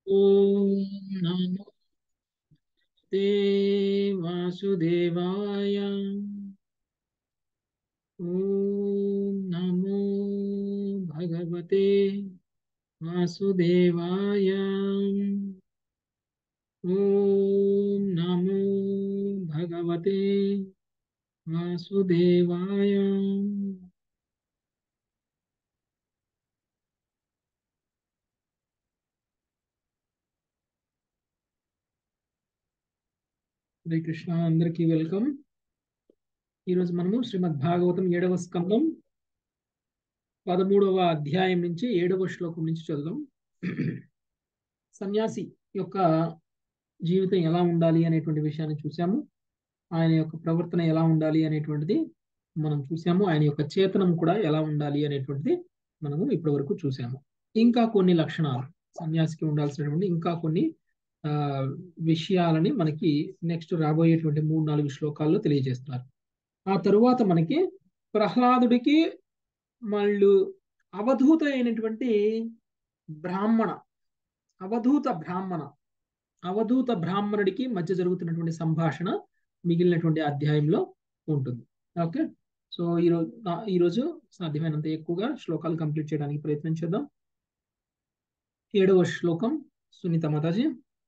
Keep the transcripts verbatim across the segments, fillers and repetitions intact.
ఓం నమో ते वासुदेवाय। ओम नमो भगवते वासुदेवाय। ओम नमो भगवते वासुदेवाय। హరే కృష్ణ, అందరికీ వెల్కమ్. ఈరోజు మనము శ్రీమద్ భాగవతం ఏడవ స్కందం పదమూడవ అధ్యాయం నుంచి ఏడవ శ్లోకం నుంచి చదువుదాం. సన్యాసి యొక్క జీవితం ఎలా ఉండాలి అనేటువంటి విషయాన్ని చూసాము. ఆయన యొక్క ప్రవర్తన ఎలా ఉండాలి అనేటువంటిది మనం చూసాము. ఆయన యొక్క చేతనం కూడా ఎలా ఉండాలి అనేటువంటిది మనము ఇప్పటి వరకు చూసాము. ఇంకా కొన్ని లక్షణాలు, సన్యాసికి ఉండాల్సినటువంటి ఇంకా కొన్ని ఆ విషయాలని మనకి నెక్స్ట్ రాబోయేటువంటి మూడు నాలుగు శ్లోకాల్లో తెలియజేస్తున్నారు. ఆ తరువాత మనకి ప్రహ్లాదుడికి మళ్ళు అవధూత అయినటువంటి బ్రాహ్మణ అవధూత బ్రాహ్మణ అవధూత బ్రాహ్మణుడికి మధ్య జరుగుతున్నటువంటి సంభాషణ మిగిలినటువంటి అధ్యాయంలో ఉంటుంది. ఓకే, సో ఈరోజు ఈరోజు సాధ్యమైనంత ఎక్కువగా శ్లోకాలు కంప్లీట్ చేయడానికి ప్రయత్నం చేద్దాం. ఏడవ శ్లోకం సునీత మాతాజీ.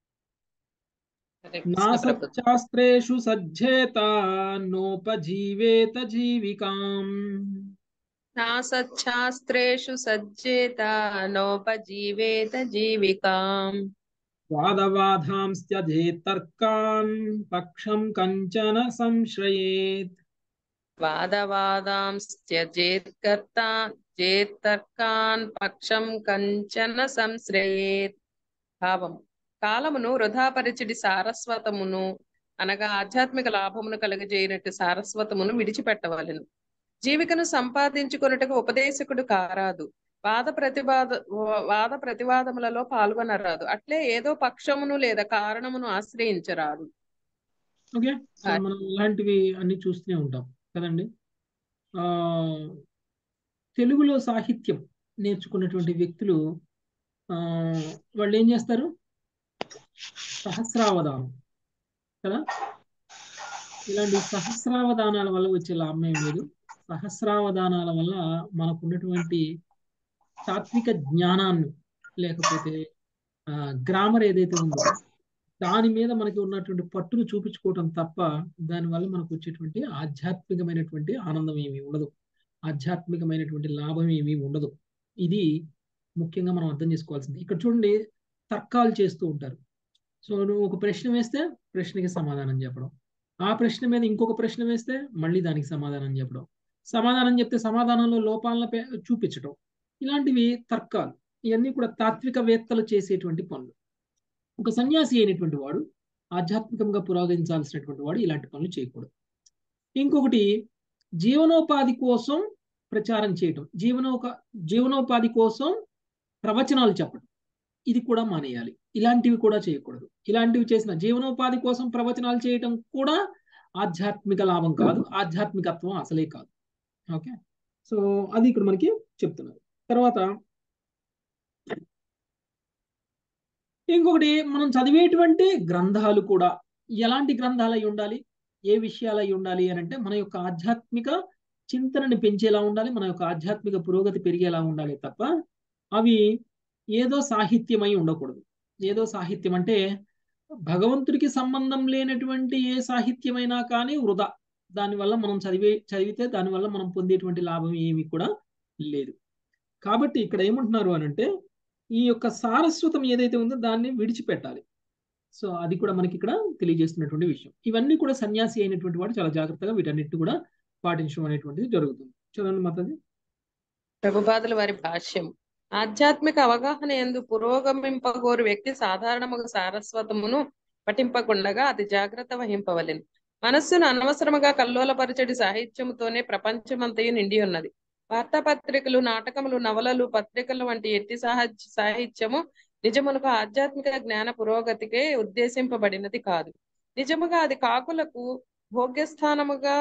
నా సత్శాస్త్రేషు సజ్జేత నోపజీవేత జీవికాం. నా సచ్చాస్త్రేషు సజ్జేత నోపజీవేత జీవికాం. వాదవాదాంస్త్యజేత్ తర్కాన్ పక్షం కంచన సంశ్రయేత్. వాదవాదాంస్త్యజేత్ కర్తా జేత్తర్కాన్ పక్షం కంచన సంశ్రయేత్. భావం: కాలమును వృధాపరిచిడి సారస్వతమును అనగా ఆధ్యాత్మిక లాభమును కలుగజేయనట్టు సారస్వతమును విడిచిపెట్టవలెను. జీవికను సంపాదించుకొనుటకు ఉపదేశకుడు కారాదు, వాద ప్రతివాద వాద ప్రతివాదములలో పాల్గొనరాదు, అట్లే ఏదో పక్షమును లేదా కారణమును ఆశ్రయించరాదు. ఓకే, సో మనం ఇలాంటివి అన్ని చూస్తూనే ఉంటాం కదండి. ఆ తెలుగులో సాహిత్యం నేర్చుకున్నటువంటి వ్యక్తులు ఆ వాళ్ళు ఏం చేస్తారు? సహస్రావధానం కదా. ఇలాంటి సహస్రావధానాల వల్ల వచ్చే లాభం ఏం లేదు. సహస్రావధానాల వల్ల మనకున్నటువంటి తాత్విక జ్ఞానాన్ని, లేకపోతే ఆ గ్రామర్ ఏదైతే ఉందో దాని మీద మనకి ఉన్నటువంటి పట్టును చూపించుకోవటం తప్ప దానివల్ల మనకు వచ్చేటువంటి ఆధ్యాత్మికమైనటువంటి ఆనందం ఏమీ ఉండదు, ఆధ్యాత్మికమైనటువంటి లాభం ఏమీ ఉండదు. ఇది ముఖ్యంగా మనం అర్థం చేసుకోవాల్సింది. ఇక్కడ చూడండి, తర్కాలు చేస్తూ ఉంటారు. సో నువ్వు ఒక ప్రశ్న వేస్తే ప్రశ్నకి సమాధానం చెప్పడం, ఆ ప్రశ్న మీద ఇంకొక ప్రశ్న వేస్తే మళ్ళీ దానికి సమాధానం చెప్పడం, సమాధానం చెప్తే సమాధానంలో లోపాలను చూపించడం, ఇలాంటివి తర్కాలు. ఇవన్నీ కూడా తాత్వికవేత్తలు చేసేటువంటి పనులు. ఒక సన్యాసి అయినటువంటి వాడు, ఆధ్యాత్మికంగా పురోగమించాల్సినటువంటి వాడు ఇలాంటి పనులు చేయకూడదు. ఇంకొకటి, జీవనోపాధి కోసం ప్రచారం చేయటం, జీవనోప జీవనోపాధి కోసం ప్రవచనాలు చెప్పడం, ఇది కూడా మానేయాలి. ఇలాంటివి కూడా చేయకూడదు. ఇలాంటివి చేసిన జీవనోపాధి కోసం ప్రవచనాలు చేయటం కూడా ఆధ్యాత్మిక లాభం కాదు, ఆధ్యాత్మికత్వం అసలే కాదు. ఓకే, సో అది ఇక్కడ మనకి చెప్తున్నారు. తర్వాత ఇంకొకటి, మనం చదివేటువంటి గ్రంథాలు కూడా ఎలాంటి గ్రంథాలు అయి ఉండాలి, ఏ విషయాలు అయి ఉండాలి అని అంటే మన యొక్క ఆధ్యాత్మిక చింతనని పెంచేలా ఉండాలి, మన యొక్క ఆధ్యాత్మిక పురోగతి పెరిగేలా ఉండాలి తప్ప అవి ఏదో సాహిత్యమై ఉండకూడదు. ఏదో సాహిత్యం అంటే భగవంతుడికి సంబంధం లేనటువంటి ఏ సాహిత్యమైనా కానీ వృధా. దానివల్ల మనం చదివే చదివితే దానివల్ల మనం పొందేటువంటి లాభం ఏమీ కూడా లేదు. కాబట్టి ఇక్కడ ఏమంటున్నారు అని అంటే ఈ యొక్క సారస్వతం ఏదైతే ఉందో దాన్ని విడిచిపెట్టాలి. సో అది కూడా మనకి ఇక్కడ తెలియజేస్తున్నటువంటి విషయం. ఇవన్నీ కూడా సన్యాసి అయినటువంటి వాడు చాలా జాగ్రత్తగా వీటన్నిటి కూడా పాటించడం అనేటువంటిది జరుగుతుంది. చదవండి మాతాజీ. ప్రభుపాదుల వారి భాష్యం: ఆధ్యాత్మిక అవగాహన యందు పురోగమింపగోరు వ్యక్తి సాధారణముగా సారస్వతమును పఠింపకుండగా అతి జాగ్రత్త వహింపవలెను. మనస్సును అనవసరముగా కల్లోలపరచడి సాహిత్యముతోనే ప్రపంచమంతయు నిండి ఉన్నది. వార్తాపత్రికలు, నాటకములు, నవలలు, పత్రికలు వంటి ఎట్టి సాహిత్య సాహిత్యము నిజమునకు ఆధ్యాత్మిక జ్ఞాన పురోగతికే ఉద్దేశింపబడినది కాదు. నిజముగా అది కాకులకు భోగ్యస్థానముగా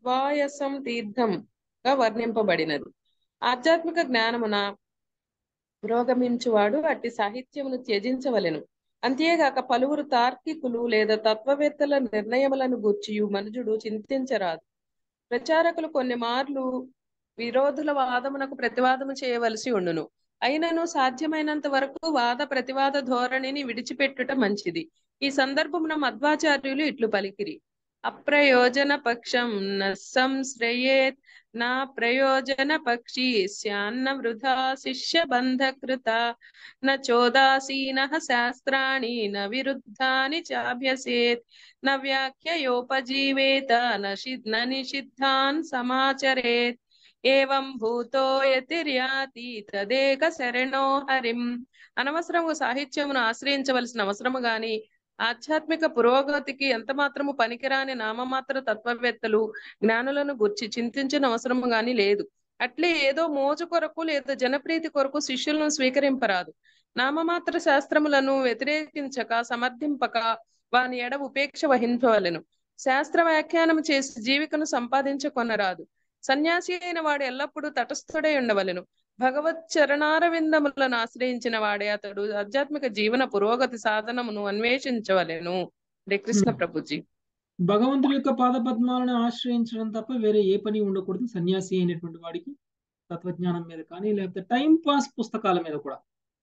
తద్వాయసం తీర్థంగా వర్ణింపబడినది. ఆధ్యాత్మిక జ్ఞానమున పురోగమించువాడు అట్టి సాహిత్యమును త్యజించవలెను. అంతేగాక పలువురు తార్కికులు లేదా తత్వవేత్తల నిర్ణయములను గూర్చియు మనుజుడు చింతించరాదు. ప్రచారకులు కొన్ని మార్లు విరోధుల వాదమునకు ప్రతివాదము చేయవలసి ఉండును. అయినను సాధ్యమైనంత వరకు వాద ప్రతివాద ధోరణిని విడిచిపెట్టుట మంచిది. ఈ సందర్భమున మధ్వాచార్యులు ఇట్లు పలికిరి: అప్రయోజన పక్షం న సంశ్రయేత్ నా ప్రయోజన పక్షి స్యాన్న వృధా శిష్య బంధకృత న చోదాసీనః శాస్త్రాణి న విరుద్ధాని చాభ్యసేత్ న వ్యాఖ్యయోపజీవేత న షి- న నిషిద్ధాన్ సమాచరేత్ ఏవం భూతో యతిర్యాతి తదేక శరణో హరిం. అనవసరము సాహిత్యమును ఆశ్రయించవలసిన అవసరము గాని ఆధ్యాత్మిక పురోగతికి ఎంత మాత్రము పనికిరాని నామమాత్ర తత్వవేత్తలు జ్ఞానులను గుర్చి చింతించిన అవసరము గాని లేదు. అట్లే ఏదో మోజు కొరకు లేదా జనప్రీతి కొరకు శిష్యులను స్వీకరింపరాదు. నామమాత్ర శాస్త్రములను వ్యతిరేకించక సమర్థింపక వాని ఎడ ఉపేక్ష వహించవలెను. శాస్త్ర వ్యాఖ్యానం చేసి జీవికను సంపాదించుకొనరాదు. సన్యాసి అయిన వాడు ఎల్లప్పుడూ తటస్థుడై ఉండవలెను. భగవత్ చరణారవిందములను ఆశ్రయించిన వాడే అతడు ఆధ్యాత్మిక జీవన పురోగతి సాధనమును అన్వేషించవలెను. హరే కృష్ణ ప్రభుజీ. భగవంతుడి యొక్క పాదపద్మాలను ఆశ్రయించడం తప్ప వేరే ఏ పని ఉండకూడదు సన్యాసి అయినటువంటి వాడికి. తత్వజ్ఞానం మీద కానీ లేకపోతే టైం పాస్ పుస్తకాల మీద కూడా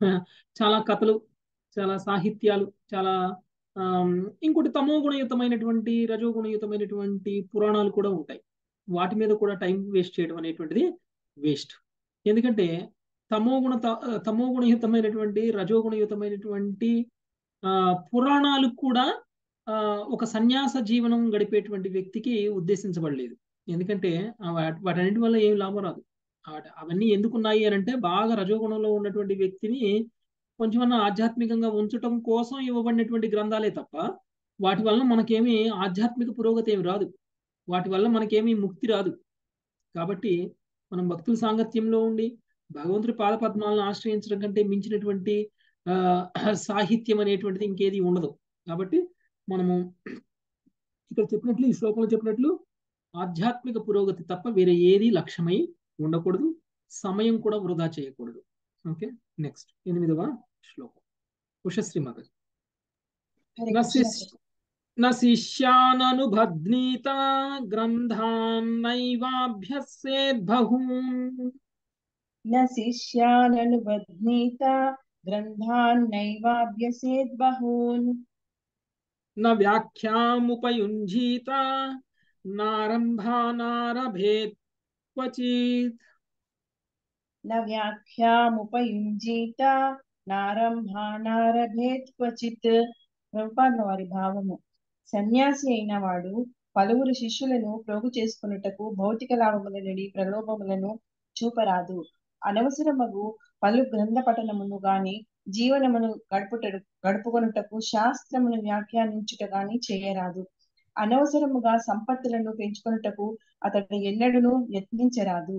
చాలా కథలు, చాలా సాహిత్యాలు, చాలా ఆమ్, ఇంకోటి తమో గుణయుతమైనటువంటి రజో గుణయుతమైనటువంటి పురాణాలు కూడా ఉంటాయి. వాటి మీద కూడా టైం వేస్ట్ చేయడం అనేటువంటిది వేస్ట్. ఎందుకంటే తమో గుణ తమో గుణయుతమైనటువంటి రజో గుణయుతమైనటువంటి ఆ పురాణాలు కూడా ఆ ఒక సన్యాస జీవనం గడిపేటువంటి వ్యక్తికి ఉద్దేశించబడలేదు. ఎందుకంటే ఆ వాటి వాటన్నిటి వల్ల ఏం లాభం రాదు. వాటి- అవన్నీ ఎందుకున్నాయి అని అంటే బాగా రజోగుణంలో ఉన్నటువంటి వ్యక్తిని కొంచెమన్నా ఆధ్యాత్మికంగా ఉంచటం కోసం ఇవ్వబడినటువంటి గ్రంథాలే తప్ప వాటి వల్ల మనకేమీ ఆధ్యాత్మిక పురోగతి ఏమి రాదు. వాటి వల్ల మనకేమీ ముక్తి రాదు. కాబట్టి మనం భక్తుల సాంగత్యంలో ఉండి భగవంతుడి పాదపద్మాలను ఆశ్రయించడం కంటే మించినటువంటి ఆ సాహిత్యం అనేటువంటిది ఇంకేది ఉండదు. కాబట్టి మనము ఇక్కడ చెప్పినట్లు, ఈ శ్లోకంలో చెప్పినట్లు ఆధ్యాత్మిక పురోగతి తప్ప వేరే ఏది లక్ష్యమై ఉండకూడదు. సమయం కూడా వృధా చేయకూడదు. ఓకే, నెక్స్ట్ ఎనిమిదవ శ్లోకం. ఉషశ్రీ మగ హరే కృష్ణ ప్రభు. న శిష్యాననుబధ్నీత గ్రంథాన్నైవాభ్యసేద్ బహూన్ న శిష్యాననుబధ్నీత గ్రంథాన్నైవాభ్యసేద్ బహూన్ న వ్యాఖ్యాముపయుంజీత నారంభానారభేత్ క్వచిత్. న వ్యాఖ్యాముపయుంజీత నారంభానారభేత్ క్వచిత్. ప్రభుపాదుల వారి భావము: సన్యాసి అయిన వాడు పలువురు శిష్యులను ప్రోగు చేసుకొనుటకు భౌతిక లాభములనడి ప్రలోభములను చూపరాదు. అనవసరమగు పలు గ్రంథ పఠనమును గాని జీవనమును గడుపుట గడుపుకొనుటకు శాస్త్రమును వ్యాఖ్యానించుట గాని చేయరాదు. అనవసరముగా సంపత్తులను పెంచుకొనుటకు అతడు ఎన్నడూను యత్నించరాదు.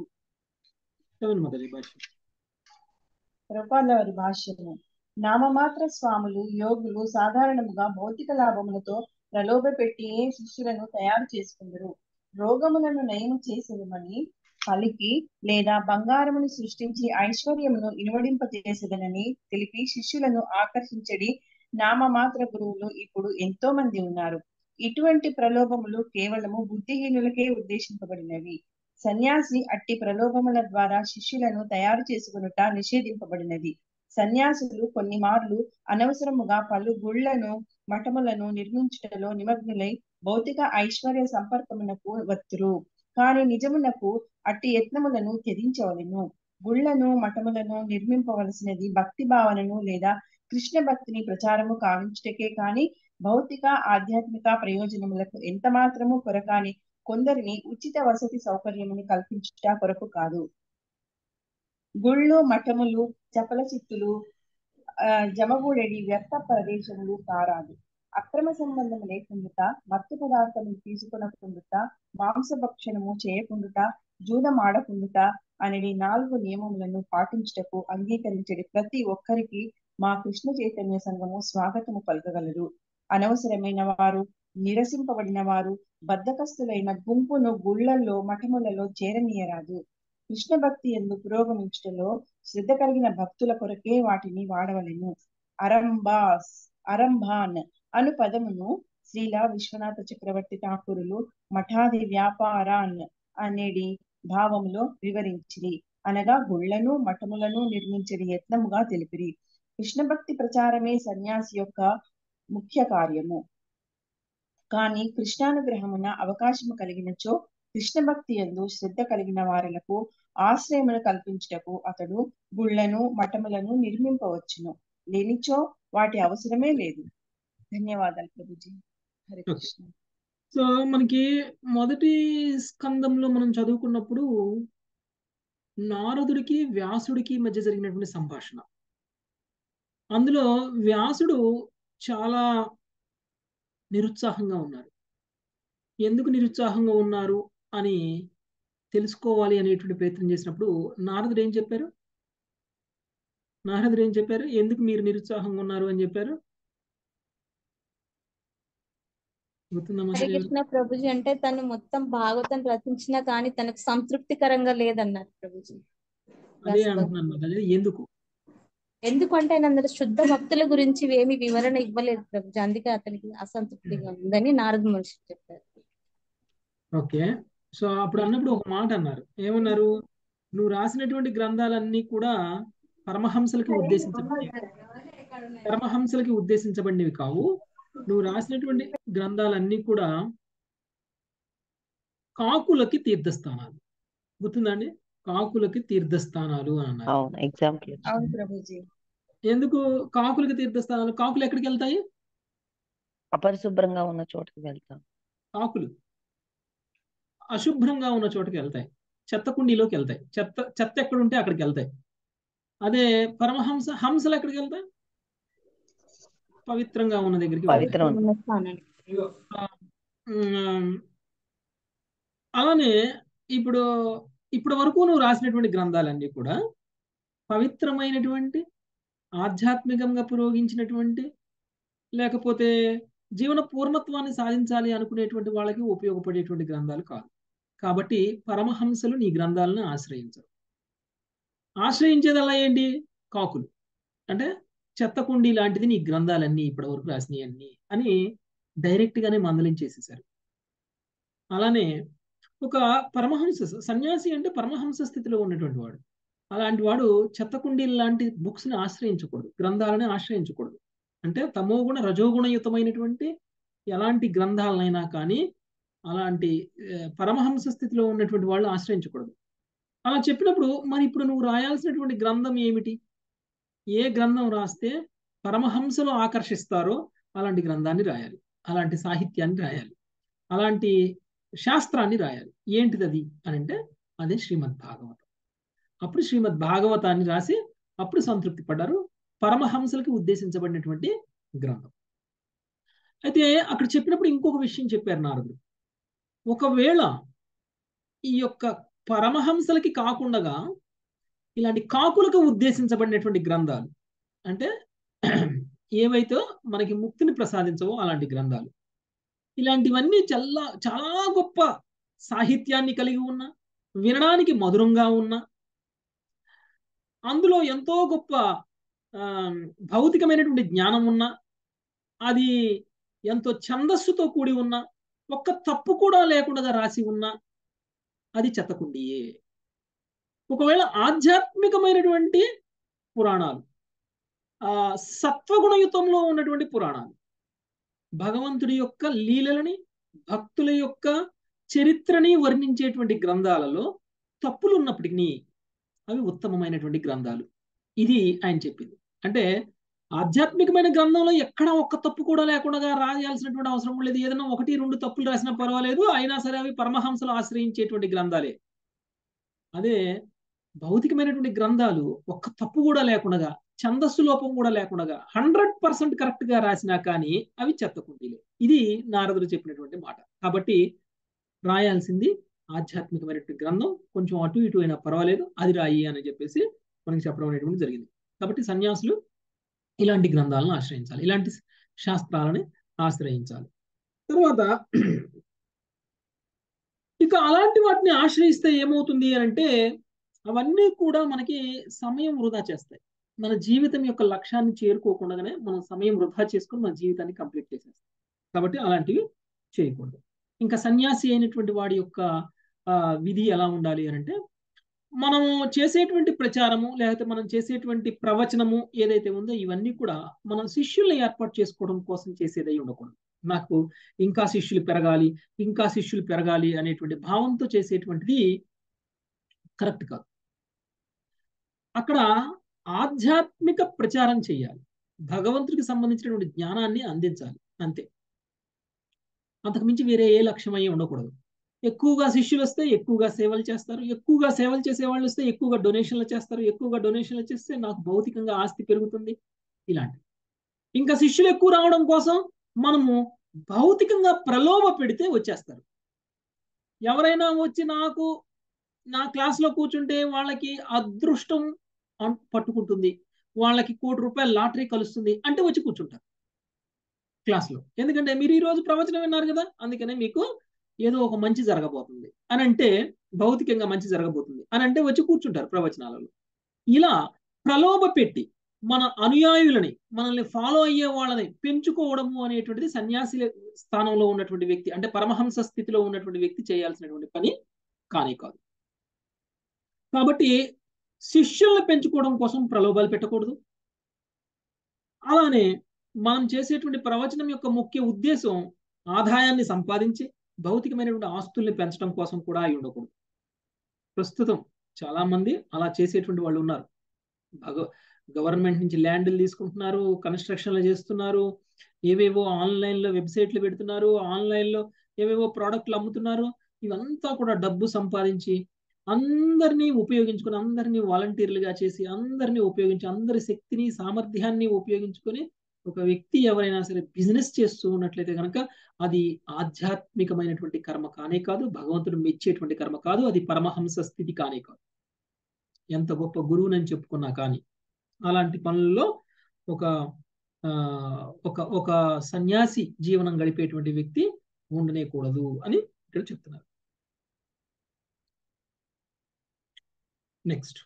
ప్రభుపాదుల వారి భాష్యము: నామమాత్ర స్వాములు యోగులు సాధారణముగా భౌతిక లాభములతో ప్రలోభ పెట్టి శిష్యులను తయారు చేసుకుందరు. రోగములను నయము చేసేదమని పలికి లేదా బంగారమును సృష్టించి ఐశ్వర్యమును ఇనువడింపజేసేదనని తెలిపి శిష్యులను ఆకర్షించడి నామమాత్ర గురువులు ఇప్పుడు ఎంతో మంది ఉన్నారు. ఇటువంటి ప్రలోభములు కేవలము బుద్ధిహీనులకే ఉద్దేశింపబడినవి. సన్యాసి అట్టి ప్రలోభముల ద్వారా శిష్యులను తయారు చేసుకునుట నిషేధింపబడినది. సన్యాసులు కొన్ని మార్లు అనవసరముగా పలు గుళ్లను మఠములను నిర్మించుటలో నిమగ్నులై భౌతిక ఐశ్వర్య సంపర్కమునకు వత్తురు. కాని నిజమునకు అట్టి యత్నములను త్యజించవలెను. గుళ్లను మఠములను నిర్మింపవలసినది భక్తి భావనను లేదా కృష్ణ భక్తిని ప్రచారము కావించుటకే కాని భౌతిక ఆధ్యాత్మిక ప్రయోజనములకు ఎంత మాత్రము కొరకాని కొందరిని ఉచిత వసతి సౌకర్యమును కల్పించుట కొరకు కాదు. గుళ్ళు మఠములు చపల చిత్తులు ఆ జమగూడెడి వ్యర్థ ప్రదేశములు కారాదు. అక్రమ సంబంధము లేకుండుట, మత్తు పదార్థములు తీసుకొనకుండుట, మాంసభక్షణము చేయకుండుట, జూదమాడకుండుట అనేది నాలుగు నియమములను పాటించుటకు అంగీకరించడి ప్రతి ఒక్కరికి మా కృష్ణ చైతన్య సంఘము స్వాగతము పలకగలరు. అనవసరమైన వారు, నిరసింపబడిన వారు, బద్ధకస్తులైన గుంపును గుళ్లలో మఠములలో చేరనీయరాదు. కృష్ణ భక్తి యందు పురోగమించుటలో శ్రద్ధ కలిగిన భక్తుల కొరకే వాటిని వాడవలెను. అరంబాస్ అరంభాన్ అను పదమును శ్రీల విశ్వనాథ చక్రవర్తి ఠాకూరులు మఠాది వ్యాపారాన్ అనేది భావములో వివరించిరి. అనగా గుళ్లను మఠములను నిర్మించడి యత్నముగా తెలిపిరి. కృష్ణ భక్తి ప్రచారమే సన్యాసి యొక్క ముఖ్య కార్యము. కానీ కృష్ణానుగ్రహమున అవకాశము కలిగినచో కృష్ణ భక్తి యందు శ్రద్ధ కలిగిన వారులకు ఆశ్రయమును కల్పించుటకు అతడు గుళ్లను మఠములను నిర్మింపవచ్చును. లేనిచో వాటి అవసరమే లేదు. ధన్యవాదాలు ప్రభుజీ. హరే కృష్ణ. సో మనకి మొదటి స్కందంలో మనం చదువుకున్నప్పుడు నారదుడికి వ్యాసుడికి మధ్య జరిగినటువంటి సంభాషణ. అందులో వ్యాసుడు చాలా నిరుత్సాహంగా ఉన్నారు. ఎందుకు నిరుత్సాహంగా ఉన్నారు అని తెలుసుకోవాలి అనేటువంటి ప్రయత్నం చేసినప్పుడు నారదుడు ఏం చెప్పారు నారదుడు ఏం చెప్పారు ఎందుకు మీరు నిరుత్సాహంగా ఉన్నారు అని చెప్పారు? హరే కృష్ణ ప్రభుజీ. అంటే తను మొత్తం భాగవతం రచించినా కానీ తనకు సంతృప్తికరంగా లేదన్నారు ప్రభుజీ. అదే అంటున్నాను. అదే ఎందుకు ఎందుకంటే ఆయన అందులో శుద్ధ భక్తుల గురించి ఏమి వివరణ ఇవ్వలేదు ప్రభుజీ. అందుకే అతనికి అసంతృప్తిగా ఉందని నారద మహర్షి చెప్పారు. ఓకే. సో అప్పుడు అన్నప్పుడు ఒక మాట అన్నారు. ఏమన్నారు? నువ్వు రాసినటువంటి గ్రంథాలన్నీ కూడా పరమహంసలకి ఉద్దేశించబడినవి పరమహంసలకి ఉద్దేశించబడినవి కావు. నువ్వు రాసినటువంటి గ్రంథాలన్నీ కూడా కాకులకి తీర్థస్థానాలు. గుర్తుందండి? కాకులకి తీర్థస్థానాలు అని అన్నారు. అవును, ఎగ్జాంపుల్. అవును ప్రభుజీ. ఎందుకు కాకులకి తీర్థస్థానాలు? కాకులు ఎక్కడికి వెళ్తాయి? అపరిశుభ్రంగా ఉన్న చోటుకి వెళ్తాం. కాకులు అశుభ్రంగా ఉన్న చోటుకి వెళ్తాయి. చెత్త కుండీలోకి వెళ్తాయి. చెత్త చెత్త ఎక్కడ ఉంటే అక్కడికి వెళ్తాయి. అదే పరమహంస హంసలు ఎక్కడికి వెళ్తాయి? పవిత్రంగా ఉన్న దగ్గరికి పవిత్రం. అలానే ఇప్పుడు ఇప్పటి వరకు నువ్వు రాసినటువంటి గ్రంథాలన్నీ కూడా పవిత్రమైనటువంటి ఆధ్యాత్మికంగా పురోగించినటువంటి లేకపోతే జీవన పూర్ణత్వాన్ని సాధించాలి అనుకునేటువంటి వాళ్ళకి ఉపయోగపడేటువంటి గ్రంథాలు కాదు. కాబట్టి పరమహంసలు నీ గ్రంథాలను ఆశ్రయించరు. ఆశ్రయించేదల్లా ఏంటి? కాకులు. అంటే చెత్త కుండీ లాంటిది నీ గ్రంథాలన్నీ ఇప్పటి వరకు రాసినవి అన్ని అని డైరెక్ట్ గానే మందలించేసేసారు. అలానే ఒక పరమహంస సన్యాసి అంటే పరమహంస స్థితిలో ఉన్నటువంటి వాడు. అలాంటి వాడు చెత్త కుండీల లాంటి బుక్స్ ని ఆశ్రయించకూడదు, గ్రంథాలని ఆశ్రయించకూడదు. అంటే తమోగుణ రజోగుణయుతమైనటువంటి ఎలాంటి గ్రంథాలనైనా కానీ అలాంటి పరమహంస స్థితిలో ఉన్నటువంటి వాళ్ళు ఆశ్రయించకూడదు. అలా చెప్పినప్పుడు మరి ఇప్పుడు నువ్వు రాయాల్సినటువంటి గ్రంథం ఏమిటి? ఏ గ్రంథం రాస్తే పరమహంసలు ఆకర్షిస్తారో అలాంటి గ్రంథాన్ని రాయాలి, అలాంటి సాహిత్యాన్ని రాయాలి, అలాంటి శాస్త్రాన్ని రాయాలి. ఏంటిది అది అని అంటే అదే శ్రీమద్ భాగవతం. అప్పుడు శ్రీమద్ భాగవతాన్ని రాసి అప్పుడు సంతృప్తి పడ్డారు. పరమహంసలకి ఉద్దేశించబడినటువంటి గ్రంథం. అయితే అక్కడ చెప్పినప్పుడు ఇంకొక విషయం చెప్పారు నారదుడు. ఒకవేళ ఈ యొక్క పరమహంసలకి కాకుండా ఇలాంటి కాకులకు ఉద్దేశించబడినటువంటి గ్రంథాలు అంటే ఏవైతే మనకి ముక్తిని ప్రసాదించవో అలాంటి గ్రంథాలు, ఇలాంటివన్నీ చాలా చాలా గొప్ప సాహిత్యాన్ని కలిగి ఉన్న, వినడానికి మధురంగా ఉన్న, అందులో ఎంతో గొప్ప భౌతికమైనటువంటి జ్ఞానం ఉన్న, అది ఎంతో ఛందస్సుతో కూడి ఉన్న, ఒక్క తప్పు కూడా లేకుండా రాసి ఉన్న అది చెత్తకుండియే. ఒకవేళ ఆధ్యాత్మికమైనటువంటి పురాణాలు, ఆ సత్వగుణయుతంలో ఉన్నటువంటి పురాణాలు, భగవంతుడి యొక్క లీలలని భక్తుల యొక్క చరిత్రని వర్ణించేటువంటి గ్రంథాలలో తప్పులు ఉన్నప్పటికీ అవి ఉత్తమమైనటువంటి గ్రంథాలు. ఇది ఆయన చెప్పింది. అంటే ఆధ్యాత్మికమైన గ్రంథంలో ఎక్కడ ఒక్క తప్పు కూడా లేకుండా రాయాల్సినటువంటి అవసరం లేదు. ఏదైనా ఒకటి రెండు తప్పులు రాసినా పర్వాలేదు, అయినా సరే అవి పరమహంసలు ఆశ్రయించేటువంటి గ్రంథాలే. అదే భౌతికమైనటువంటి గ్రంథాలు ఒక్క తప్పు కూడా లేకుండా, ఛందస్సు లోపం కూడా లేకుండా హండ్రెడ్ పర్సెంట్ కరెక్ట్ గా రాసినా కానీ అవి చెత్తకుండీలే. ఇది నారదుడు చెప్పినటువంటి మాట. కాబట్టి రాయాల్సింది ఆధ్యాత్మికమైనటువంటి గ్రంథం, కొంచెం అటు ఇటు అయినా పర్వాలేదు, అది రాయి అని చెప్పేసి మనకి చెప్పడం అనేటువంటి జరిగింది. కాబట్టి సన్యాసులు ఇలాంటి గ్రంథాలను ఆశ్రయించాలి, ఇలాంటి శాస్త్రాలని ఆశ్రయించాలి. తర్వాత ఇక అలాంటి వాటిని ఆశ్రయిస్తే ఏమవుతుంది అని అంటే అవన్నీ కూడా మనకి సమయం వృధా చేస్తాయి. మన జీవితం యొక్క లక్ష్యాన్ని చేరుకోకుండానే మనం సమయం వృధా చేసుకొని మన జీవితాన్ని కంప్లీట్ చేసేస్తాం. కాబట్టి అలాంటివి చేయకూడదు. ఇంకా సన్యాసి అయినటువంటి వాడి యొక్క విధి ఎలా ఉండాలి అని అంటే, మనము చేసేటువంటి ప్రచారము లేకపోతే మనం చేసేటువంటి ప్రవచనము ఏదైతే ఉందో ఇవన్నీ కూడా మనం శిష్యుల్ని ఏర్పాటు చేసుకోవడం కోసం చేసేదై ఉండకూడదు. నాకు ఇంకా శిష్యులు పెరగాలి ఇంకా శిష్యులు పెరగాలి అనేటువంటి భావంతో చేసేటువంటిది కరెక్ట్ కాదు. అక్కడ ఆధ్యాత్మిక ప్రచారం చేయాలి, భగవంతుడికి సంబంధించినటువంటి జ్ఞానాన్ని అందించాలి, అంతే. అంతకు మించి వేరే ఏ లక్ష్యం అయ్యి ఉండకూడదు. ఎక్కువగా శిష్యులు వస్తే ఎక్కువగా సేవలు చేస్తారు, ఎక్కువగా సేవలు చేసే వాళ్ళు వస్తే ఎక్కువగా డొనేషన్లు చేస్తారు, ఎక్కువగా డొనేషన్లు చేస్తే నాకు భౌతికంగా ఆస్తి పెరుగుతుంది, ఇలాంటి. ఇంకా శిష్యులు ఎక్కువ రావడం కోసం మనము భౌతికంగా ప్రలోభ పెడితే వచ్చేస్తారు. ఎవరైనా వచ్చి నాకు నా క్లాస్లో కూర్చుంటే వాళ్ళకి అదృష్టం పట్టుకుంటుంది, వాళ్ళకి కోటి రూపాయల లాటరీ కలుస్తుంది అంటే వచ్చి కూర్చుంటారు క్లాస్లో. ఎందుకంటే మీరు ఈరోజు ప్రవచనం విన్నారు కదా, అందుకనే మీకు ఏదో ఒక మంచి జరగబోతుంది అని అంటే, భౌతికంగా మంచి జరగబోతుంది అని అంటే వచ్చి కూర్చుంటారు ప్రవచనాలలో. ఇలా ప్రలోభ పెట్టి మన అనుయాయులని, మనల్ని ఫాలో అయ్యే వాళ్ళని పెంచుకోవడము అనేటువంటిది సన్యాసి స్థానంలో ఉన్నటువంటి వ్యక్తి, అంటే పరమహంస స్థితిలో ఉన్నటువంటి వ్యక్తి చేయాల్సినటువంటి పని కానే కాదు. కాబట్టి శిష్యుల్ని పెంచుకోవడం కోసం ప్రలోభాలు పెట్టకూడదు. అలానే మనం చేసేటువంటి ప్రవచనం యొక్క ముఖ్య ఉద్దేశం ఆదాయాన్ని సంపాదించి భౌతికమైనటువంటి ఆస్తుల్ని పెంచడం కోసం కూడా అయి ఉండకూడదు. ప్రస్తుతం చాలా మంది అలా చేసేటువంటి వాళ్ళు ఉన్నారు. గవర్నమెంట్ నుంచి ల్యాండ్లు తీసుకుంటున్నారు, కన్స్ట్రక్షన్లు చేస్తున్నారు, ఏవేవో ఆన్లైన్లో వెబ్సైట్లు పెడుతున్నారు, ఆన్లైన్లో ఏవేవో ప్రోడక్ట్లు అమ్ముతున్నారు. ఇవంతా కూడా డబ్బు సంపాదించి అందరినీ ఉపయోగించుకొని, అందరినీ వాలంటీర్లుగా చేసి, అందరినీ ఉపయోగించి, అందరి శక్తిని సామర్థ్యాన్ని ఉపయోగించుకొని ఒక వ్యక్తి ఎవరైనా సరే బిజినెస్ చేస్తూ ఉన్నట్లయితే కనుక అది ఆధ్యాత్మికమైనటువంటి కర్మ కానే కాదు, భగవంతుడు మెచ్చేటువంటి కర్మ కాదు, అది పరమహంస స్థితి కానే కాదు. ఎంత గొప్ప గురువునని చెప్పుకున్నా కానీ అలాంటి పనుల్లో ఒక ఒక ఒక సన్యాసి జీవనం గడిపేటువంటి వ్యక్తి ఉండనే కూడదు అని ఇక్కడ చెప్తున్నారు. నెక్స్ట్,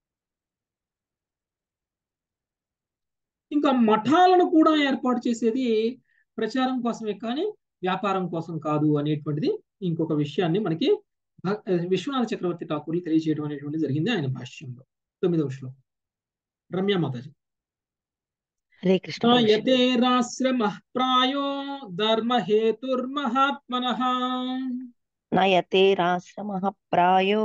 ఇంకా మఠాలను కూడా ఏర్పాటు చేసేది ప్రచారం కోసమే కానీ వ్యాపారం కోసం కాదు అనేటువంటిది ఇంకొక విషయాన్ని మనకి విశ్వనాథ చక్రవర్తి ఠాకూర్లు తెలియజేయడం అనేటువంటిది జరిగింది ఆయన భాష్యంలో. తొమ్మిదవ శ్లోకం రమ్య మాతాజీ. హరే కృష్ణ. యతేరాశ్రమః ప్రాయో ధర్మహేతుర్మహాత్మనః నయతేరాశ్రమః ప్రాయో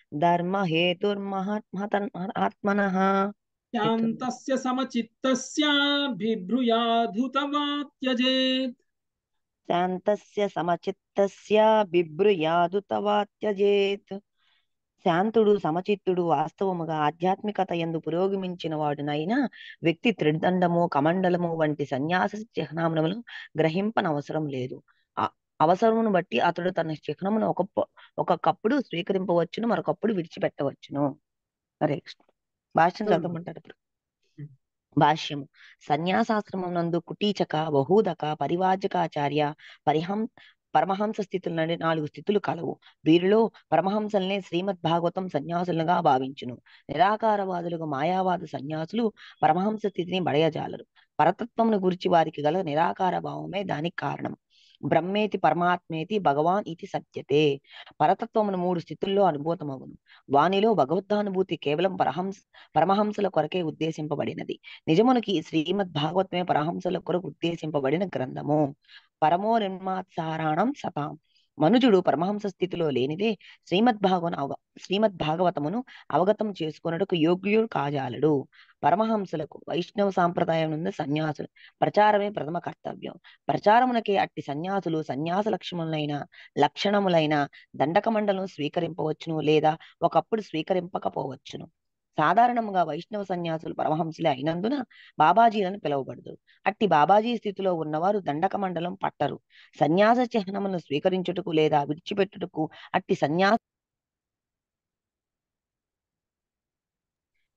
ధర్మహేతుర్మహాత్మనః శాంతస్య సమచిత్తస్య బిభ్రూయాధుతవా త్యజేత్. శాంతస్య సమచిత్తస్య బిభ్రూయాధుతవా త్యజేత్. శాంతుడు సమచిత్తుడు వాస్తవముగా ఆధ్యాత్మికత యందు పురోగమించిన వాడునైనా వ్యక్తి త్రిదండము కమండలము వంటి సన్యాస చిహ్నములను గ్రహింపనవసరం లేదు. అవసరమును బట్టి అతడు తన చిహ్నమును ఒక ఒకప్పుడు స్వీకరింపవచ్చును, మరొకప్పుడు విడిచిపెట్టవచ్చును. హరే కృష్ణ. భాష్యం చదవమంటారు. భాష్యము. సన్యాసాశ్రమం నందు కుటీచక, బహూదక, పరివాజకాచార్య, పరిహం పరమహంస స్థితుల నుండి నాలుగు స్థితులు కలవు. వీరిలో పరమహంసల్నే శ్రీమద్ భాగవతం సన్యాసులుగా భావించును. నిరాకారవాదులుగా మాయావాద సన్యాసులు పరమహంస స్థితిని బడయజాలరు. పరతత్వమును గురించి వారికి గల నిరాకార భావమే దానికి కారణం. బ్రహ్మేతి పరమాత్మేతి భగవాన్ ఇది సత్యతే. పరతత్వమును మూడు స్థితుల్లో అనుభూతమగును. వానిలో భగవద్ధానుభూతి కేవలం పరహంస పరమహంసల కొరకే ఉద్దేశింపబడినది. నిజమునికి శ్రీమద్ భాగవతమే పరహంసల కొరకు ఉద్దేశింపబడిన గ్రంథము. పరమో నిర్మాత్సారాణం సతాం. మనుజుడు పరమహంస స్థితిలో లేనిదే శ్రీమద్ భాగవన అవ శ్రీమద్ భాగవతమును అవగతం చేసుకున్నటకు యోగ్యుడు కాజాలడు. పరమహంసలకు వైష్ణవ సాంప్రదాయం నుండి సన్యాసులు ప్రచారమే ప్రథమ కర్తవ్యం. ప్రచారమునకే అట్టి సన్యాసులు సన్యాస లక్షణములైన లక్షణములైన దండక మండలం స్వీకరింపవచ్చును, లేదా ఒకప్పుడు స్వీకరింపకపోవచ్చును. సాధారణంగా వైష్ణవ సన్యాసులు పరమహంసులే అయినందున బాబాజీలను పిలువబడదు. అట్టి బాబాజీ స్థితిలో ఉన్నవారు దండక మండలం పట్టరు. సన్యాస చిహ్నమును స్వీకరించుటకు లేదా విడిచిపెట్టుటకు అట్టి సన్యాస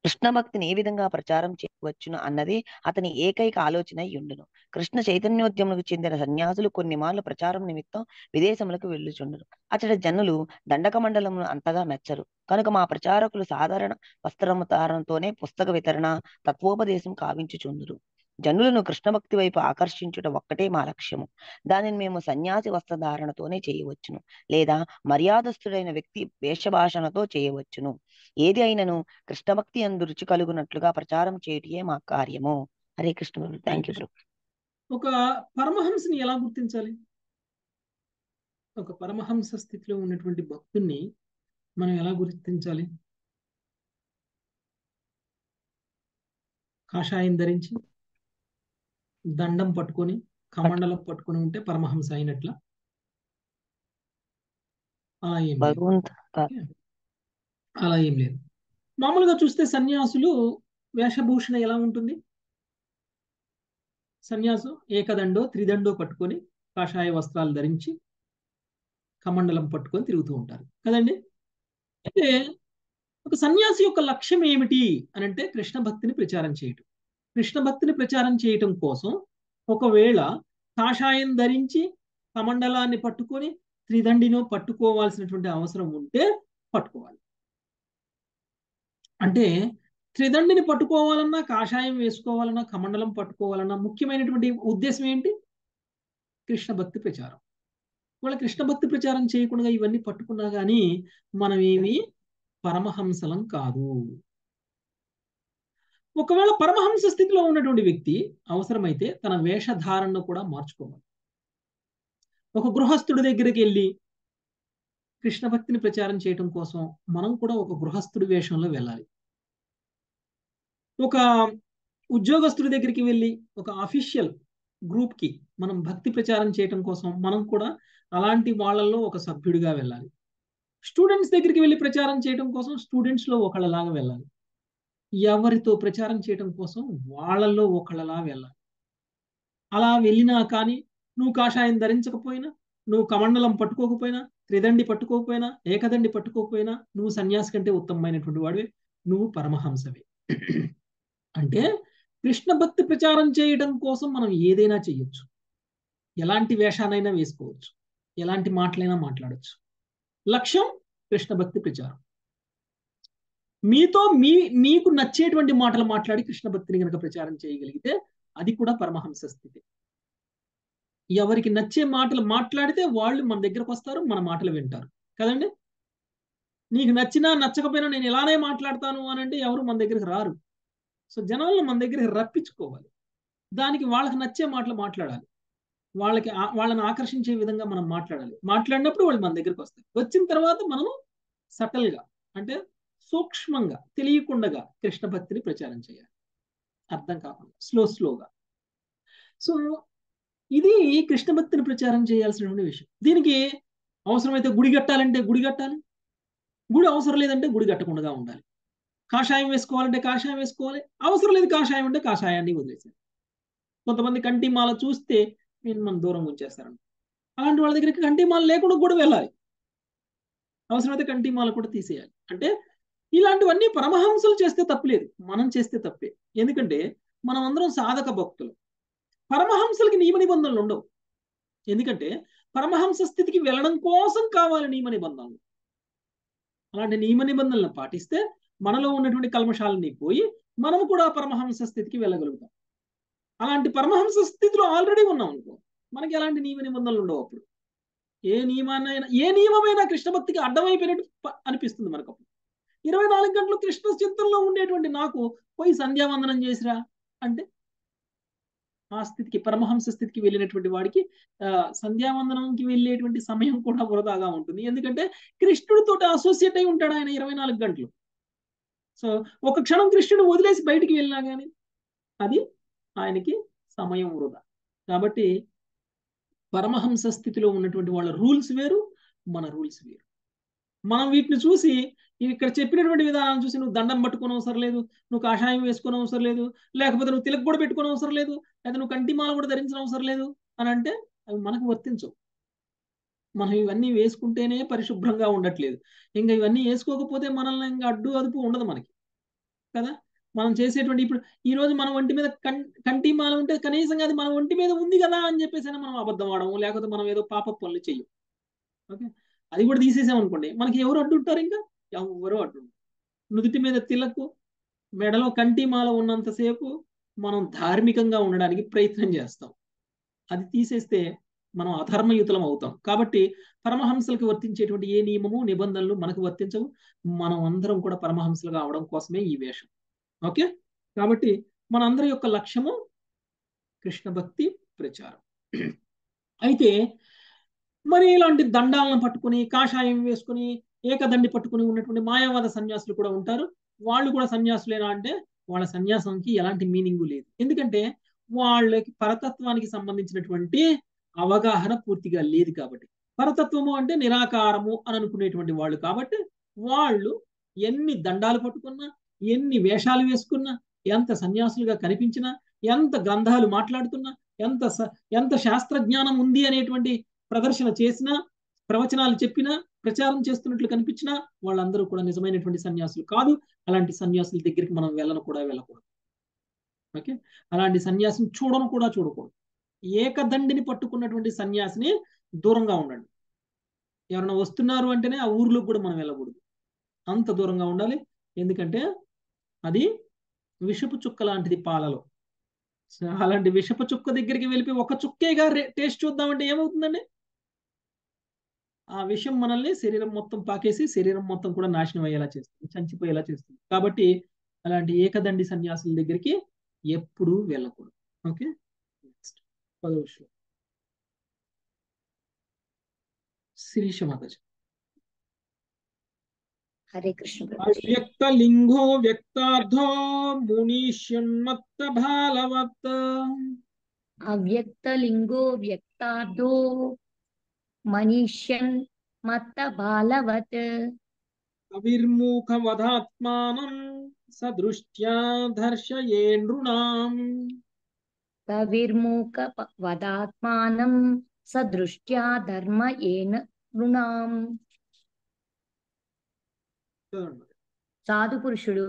కృష్ణ భక్తిని ఏ విధంగా ప్రచారం చేయవచ్చును అన్నది అతని ఏకైక ఆలోచన ఉండును. కృష్ణ చైతన్యోద్యములకు చెందిన సన్యాసులు కొన్ని మార్లు ప్రచారం నిమిత్తం విదేశములకు వెళ్ళుచుండును. అతడి జనులు దండక మండలమును అంతగా మెచ్చరు. కనుక మా ప్రచారకులు సాధారణ వస్త్రముతారంతోనే పుస్తక వితరణ, తత్వోపదేశం కావించుచుందురు. జనులను కృష్ణ భక్తి వైపు ఆకర్షించుట ఒక్కటే మా లక్ష్యము. దానిని మేము సన్యాసి వస్త్రధారణతోనే చేయవచ్చును, లేదా మర్యాదస్తుడైన వ్యక్తి వేషభాషణతో చేయవచ్చును. ఏది అయినను కృష్ణ భక్తి అందు రుచి కలుగునట్లుగా ప్రచారం చేయటమే మా కార్యము. హరే కృష్ణ. Thank you. ఒక పరమహంసని ఎలా గుర్తించాలి? ఒక పరమహంస స్థితిలో ఉన్నటువంటి భక్తుల్ని మనం ఎలా గుర్తించాలి? కాషాయం ధరించి దండం పట్టుకొని కమండలం పట్టుకొని ఉంటే పరమహంస అయినట్ల? అలా ఏం లేదు. భగవంత్ అలా ఏం లేదు. మామూలుగా చూస్తే సన్యాసులు వేషభూషణ ఎలా ఉంటుంది? సన్యాసు ఏకదండో త్రిదండో పట్టుకొని కాషాయ వస్త్రాలు ధరించి కమండలం పట్టుకొని తిరుగుతూ ఉంటారు కదండి. అయితే ఒక సన్యాసి యొక్క లక్ష్యం ఏమిటి అని అంటే కృష్ణ భక్తిని ప్రచారం చేయటం. కృష్ణ భక్తిని ప్రచారం చేయటం కోసం ఒకవేళ కాషాయం ధరించి కమండలాన్ని పట్టుకొని త్రిదండినో పట్టుకోవాల్సినటువంటి అవసరం ఉంటే పట్టుకోవాలి. అంటే త్రిదండిని పట్టుకోవాలన్నా, కాషాయం వేసుకోవాలన్నా, కమండలం పట్టుకోవాలన్నా ముఖ్యమైనటువంటి ఉద్దేశం ఏంటి? కృష్ణ భక్తి ప్రచారం. వాళ్ళ కృష్ణ భక్తి ప్రచారం చేయకుండా ఇవన్నీ పట్టుకున్నా కానీ మనం ఏమి పరమహంసలం కాదు. ఒకవేళ పరమహంస స్థితిలో ఉన్నటువంటి వ్యక్తి అవసరమైతే తన వేషధారణను కూడా మార్చుకోవాలి. ఒక గృహస్థుడి దగ్గరికి వెళ్ళి కృష్ణ భక్తిని ప్రచారం చేయటం కోసం మనం కూడా ఒక గృహస్థుడి వేషంలో వెళ్ళాలి. ఒక ఉద్యోగస్తుడి దగ్గరికి వెళ్ళి ఒక అఫీషియల్ గ్రూప్ కి మనం భక్తి ప్రచారం చేయటం కోసం మనం కూడా అలాంటి వాళ్ళల్లో ఒక సభ్యుడిగా వెళ్ళాలి. స్టూడెంట్స్ దగ్గరికి వెళ్ళి ప్రచారం చేయటం కోసం స్టూడెంట్స్ లో ఒకళ్ళలాగా వెళ్ళాలి. ఎవరితో ప్రచారం చేయటం కోసం వాళ్ళల్లో ఒకళ్ళలా వెళ్ళాలి. అలా వెళ్ళినా కానీ నువ్వు కాషాయం ధరించకపోయినా, నువ్వు కమండలం పట్టుకోకపోయినా, త్రిదండి పట్టుకోకపోయినా, ఏకదండి పట్టుకోకపోయినా నువ్వు సన్యాసి కంటే ఉత్తమమైనటువంటి వాడివే, నువ్వు పరమహంసవే. అంటే కృష్ణ భక్తి ప్రచారం చేయడం కోసం మనం ఏదైనా చేయొచ్చు. ఎలాంటి వేషానైనా వేసుకోవచ్చు, ఎలాంటి మాటలైనా మాట్లాడచ్చు. లక్ష్యం కృష్ణ భక్తి ప్రచారం. మీతో మీ మీకు నచ్చేటువంటి మాటలు మాట్లాడి కృష్ణ భక్తిని కనుక ప్రచారం చేయగలిగితే అది కూడా పరమహంస స్థితి. ఎవరికి నచ్చే మాటలు మాట్లాడితే వాళ్ళు మన దగ్గరకు వస్తారు, మన మాటలు వింటారు కదండి. నీకు నచ్చినా నచ్చకపోయినా నేను ఇలానే మాట్లాడతాను అని అంటే ఎవరు మన దగ్గరికి రారు. సో జనాలను మన దగ్గరికి రప్పించుకోవాలి. దానికి వాళ్ళకి నచ్చే మాటలు మాట్లాడాలి, వాళ్ళకి వాళ్ళని ఆకర్షించే విధంగా మనం మాట్లాడాలి. మాట్లాడినప్పుడు వాళ్ళు మన దగ్గరికి వస్తారు. వచ్చిన తర్వాత మనము సటల్గా అంటే సూక్ష్మంగా తెలియకుండా కృష్ణ భక్తిని ప్రచారం చేయాలి, అర్థం కాకుండా స్లో స్లోగా. సో ఇది కృష్ణ భక్తిని ప్రచారం చేయాల్సినటువంటి విషయం. దీనికి అవసరమైతే గుడి కట్టాలంటే గుడి కట్టాలి, గుడి అవసరం లేదంటే గుడి కట్టకుండా ఉండాలి. కాషాయం వేసుకోవాలంటే కాషాయం వేసుకోవాలి, అవసరం లేదు కాషాయం అంటే కాషాయాన్ని వదిలేసారు. కొంతమంది కంటిమాల చూస్తే నేను మన దూరం ఉంచేస్తారంట. అలాంటి వాళ్ళ దగ్గరికి కంటిమాల లేకుండా కూడా వెళ్ళాలి, అవసరమైతే కంటిమాల కూడా తీసేయాలి. అంటే ఇలాంటివన్నీ పరమహంసలు చేస్తే తప్పులేదు, మనం చేస్తే తప్పే. ఎందుకంటే మనం అందరం సాధక భక్తులు. పరమహంసలకి నియమ నిబంధనలు ఉండవు. ఎందుకంటే పరమహంస స్థితికి వెళ్ళడం కోసం కావాలి నియమ నిబంధనలు. అలాంటి నియమ నిబంధనలను పాటిస్తే మనలో ఉన్నటువంటి కల్మషాలని పోయి మనము కూడా పరమహంస స్థితికి వెళ్ళగలుగుతాం. అలాంటి పరమహంస స్థితిలో ఆల్రెడీ ఉన్నాం అనుకో, మనకి ఎలాంటి నియమ నిబంధనలు ఉండవు. అప్పుడు ఏ నియమాన్నైనా ఏ నియమమైనా కృష్ణ భక్తికి అడ్డమైపోయినట్టు అనిపిస్తుంది మనకు. అప్పుడు ఇరవై నాలుగు గంటలు కృష్ణ చింతనలో ఉండేటువంటి నాకు పోయి సంధ్యావందనం చేసిరా అంటే ఆ స్థితికి, పరమహంస స్థితికి వెళ్ళినటువంటి వాడికి ఆ సంధ్యావందనంకి వెళ్ళేటువంటి సమయం కూడా వృధాగా ఉంటుంది. ఎందుకంటే కృష్ణుడితో అసోసియేట్ అయి ఉంటాడు ఆయన ఇరవై నాలుగు గంటలు. సో ఒక క్షణం కృష్ణుడు వదిలేసి బయటికి వెళ్ళినా కానీ అది ఆయనకి సమయం వృధా. కాబట్టి పరమహంస స్థితిలో ఉన్నటువంటి వాళ్ళ రూల్స్ వేరు, మన రూల్స్ వేరు. మనం వీటిని చూసి ఇక్కడ చెప్పినటువంటి విధానాలను చూసి నువ్వు దండం పట్టుకోని అవసరం లేదు, నువ్వు కాషాయం వేసుకొని అవసరం లేదు, లేకపోతే నువ్వు తిలక్ కూడా పెట్టుకోని అవసరం లేదు, లేదా నువ్వు కంటిమాల కూడా ధరించిన అవసరం లేదు అని అంటే అవి మనకు వర్తించవు. మనం ఇవన్నీ వేసుకుంటేనే పరిశుభ్రంగా ఉండట్లేదు, ఇంకా ఇవన్నీ వేసుకోకపోతే మనల్ని ఇంకా అడ్డు అదుపు ఉండదు మనకి. కదా. మనం చేసేటువంటి ఇప్పుడు ఈ రోజు మన ఒంటి మీద కం కంటి మాల ఉంటే కనీసం అది మన ఒంటి మీద ఉంది కదా అని చెప్పేసి మనం అబద్ధం ఆడము, లేకపోతే మనం ఏదో పాప పనులు చెయ్యం. ఓకే, అది కూడా తీసేసాం అనుకోండి, మనకి ఎవరు అడ్డుంటారు? ఇంకా ఎవరు అడ్డు. నుదుటి మీద తిలకు, మెడలో కంటి మాల ఉన్నంతసేపు మనం ధార్మికంగా ఉండడానికి ప్రయత్నం చేస్తాం. అది తీసేస్తే మనం అధర్మయుతులం అవుతాం. కాబట్టి పరమహంసలకు వర్తించేటువంటి ఏ నియమము నిబంధనలు మనకు వర్తించవు. మనం అందరం కూడా పరమహంసలుగా అవడం కోసమే ఈ వేషం. ఓకే, కాబట్టి మనందరి యొక్క లక్ష్యము కృష్ణ భక్తి ప్రచారం. అయితే మరి ఇలాంటి దండాలను పట్టుకుని కాషాయం వేసుకుని ఏకదండి పట్టుకుని ఉన్నటువంటి మాయావాద సన్యాసులు కూడా ఉంటారు. వాళ్ళు కూడా సన్యాసులేనా అంటే వాళ్ళ సన్యాసానికి ఎలాంటి మీనింగ్ లేదు. ఎందుకంటే వాళ్ళకి పరతత్వానికి సంబంధించినటువంటి అవగాహన పూర్తిగా లేదు. కాబట్టి పరతత్వము అంటే నిరాకారము అని అనుకునేటువంటి వాళ్ళు. కాబట్టి వాళ్ళు ఎన్ని దండాలు పట్టుకున్నా, ఎన్ని వేషాలు వేసుకున్నా, ఎంత సన్యాసులుగా కనిపించినా, ఎంత గ్రంథాలు మాట్లాడుతున్నా, ఎంత ఎంత శాస్త్రజ్ఞానం ఉంది అనేటువంటి ప్రదర్శన చేసినా, ప్రవచనాలు చెప్పినా, ప్రచారం చేస్తున్నట్లు కనిపించినా వాళ్ళందరూ కూడా నిజమైనటువంటి సన్యాసులు కాదు. అలాంటి సన్యాసుల దగ్గరికి మనం వెళ్ళను కూడా వెళ్ళకూడదు. ఓకే, అలాంటి సన్యాసిని చూడను కూడా చూడకూడదు. ఏకదండిని పట్టుకున్నటువంటి సన్యాసిని దూరంగా ఉండండి. ఎవరైనా వస్తున్నారు అంటేనే ఆ ఊర్లోకి కూడా మనం వెళ్ళకూడదు, అంత దూరంగా ఉండాలి. ఎందుకంటే అది విషపు చుక్క లాంటిది పాలలో. అలాంటి విషపు చుక్క దగ్గరికి వెళ్ళిపోయి ఒక చుక్కేగా టేస్ట్ చూద్దామంటే ఏమవుతుందండి? ఆ విషయం మనల్ని శరీరం మొత్తం పాకేసి శరీరం మొత్తం కూడా నాశనం అయ్యేలా చేస్తుంది, చంచిపోయేలా చేస్తుంది. కాబట్టి అలాంటి ఏకదండి సన్యాసుల దగ్గరికి ఎప్పుడూ వెళ్ళకూడదు. ఓకే, నెక్స్ట్ పదో విషయం శిరీష మాతాజీ. హరే కృష్ణ. అవ్యక్త లింగో వ్యక్తార్థో మునీష్యన్మత్త బాలవత్. అవ్యక్త లింగో వ్యక్తార్థో మనీష్యన్ మత్త బాలవత్. అవిర్ముఖవదాత్మానం సదృష్ట్యా దర్శయే నృణాం. తవిర్ముఖ వదాత్మానం సదృష్ట్యా ధర్మ ఏన నృణాం. సాధు పురుషుడు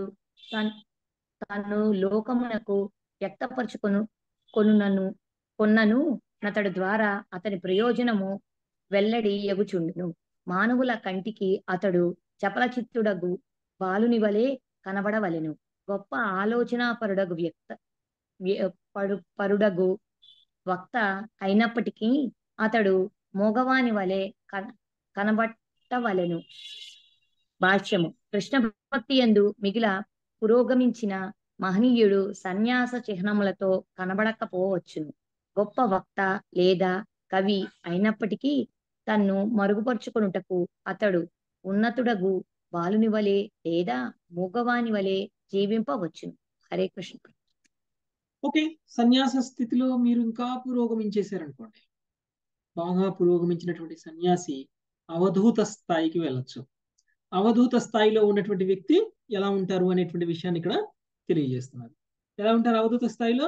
తను లోకమునకు వ్యక్తపరచుకొను కొనునను కొన్నను అతడు ద్వారా అతని ప్రయోజనము వెల్లడి ఎగుచుండును. మానవుల కంటికి అతడు చపలచిత్తుడగు బాలుని వలె కనబడవలెను. గొప్ప ఆలోచన పరుడగు వ్యక్త పడు పరుడగు వక్త అయినప్పటికీ అతడు మోగవాని వలె కన కనబట్టవలెను. భాష్యము. కృష్ణ భక్తి యందు మిగిల పురోగమించిన మహనీయుడు సన్యాస చిహ్నములతో కనబడకపోవచ్చును. గొప్ప వక్త లేదా కవి అయినప్పటికీ తన్ను మరుగుపరుచుకొనుటకు అతడు ఉన్నతుడగు బాలుని వలె లేదా మూగవాని వలె జీవింపవచ్చును. హరే కృష్ణ. ఓకే, సన్యాస స్థితిలో మీరు ఇంకా పురోగమించేశారనుకోండి, బాగా పురోగమించినటువంటి సన్యాసి అవధూత స్థాయికి వెళ్ళొచ్చు. అవధూత స్థాయిలో ఉన్నటువంటి వ్యక్తి ఎలా ఉంటారు అనేటువంటి విషయాన్ని ఇక్కడ తెలియజేస్తున్నారు. ఎలా ఉంటారు అవధూత స్థాయిలో?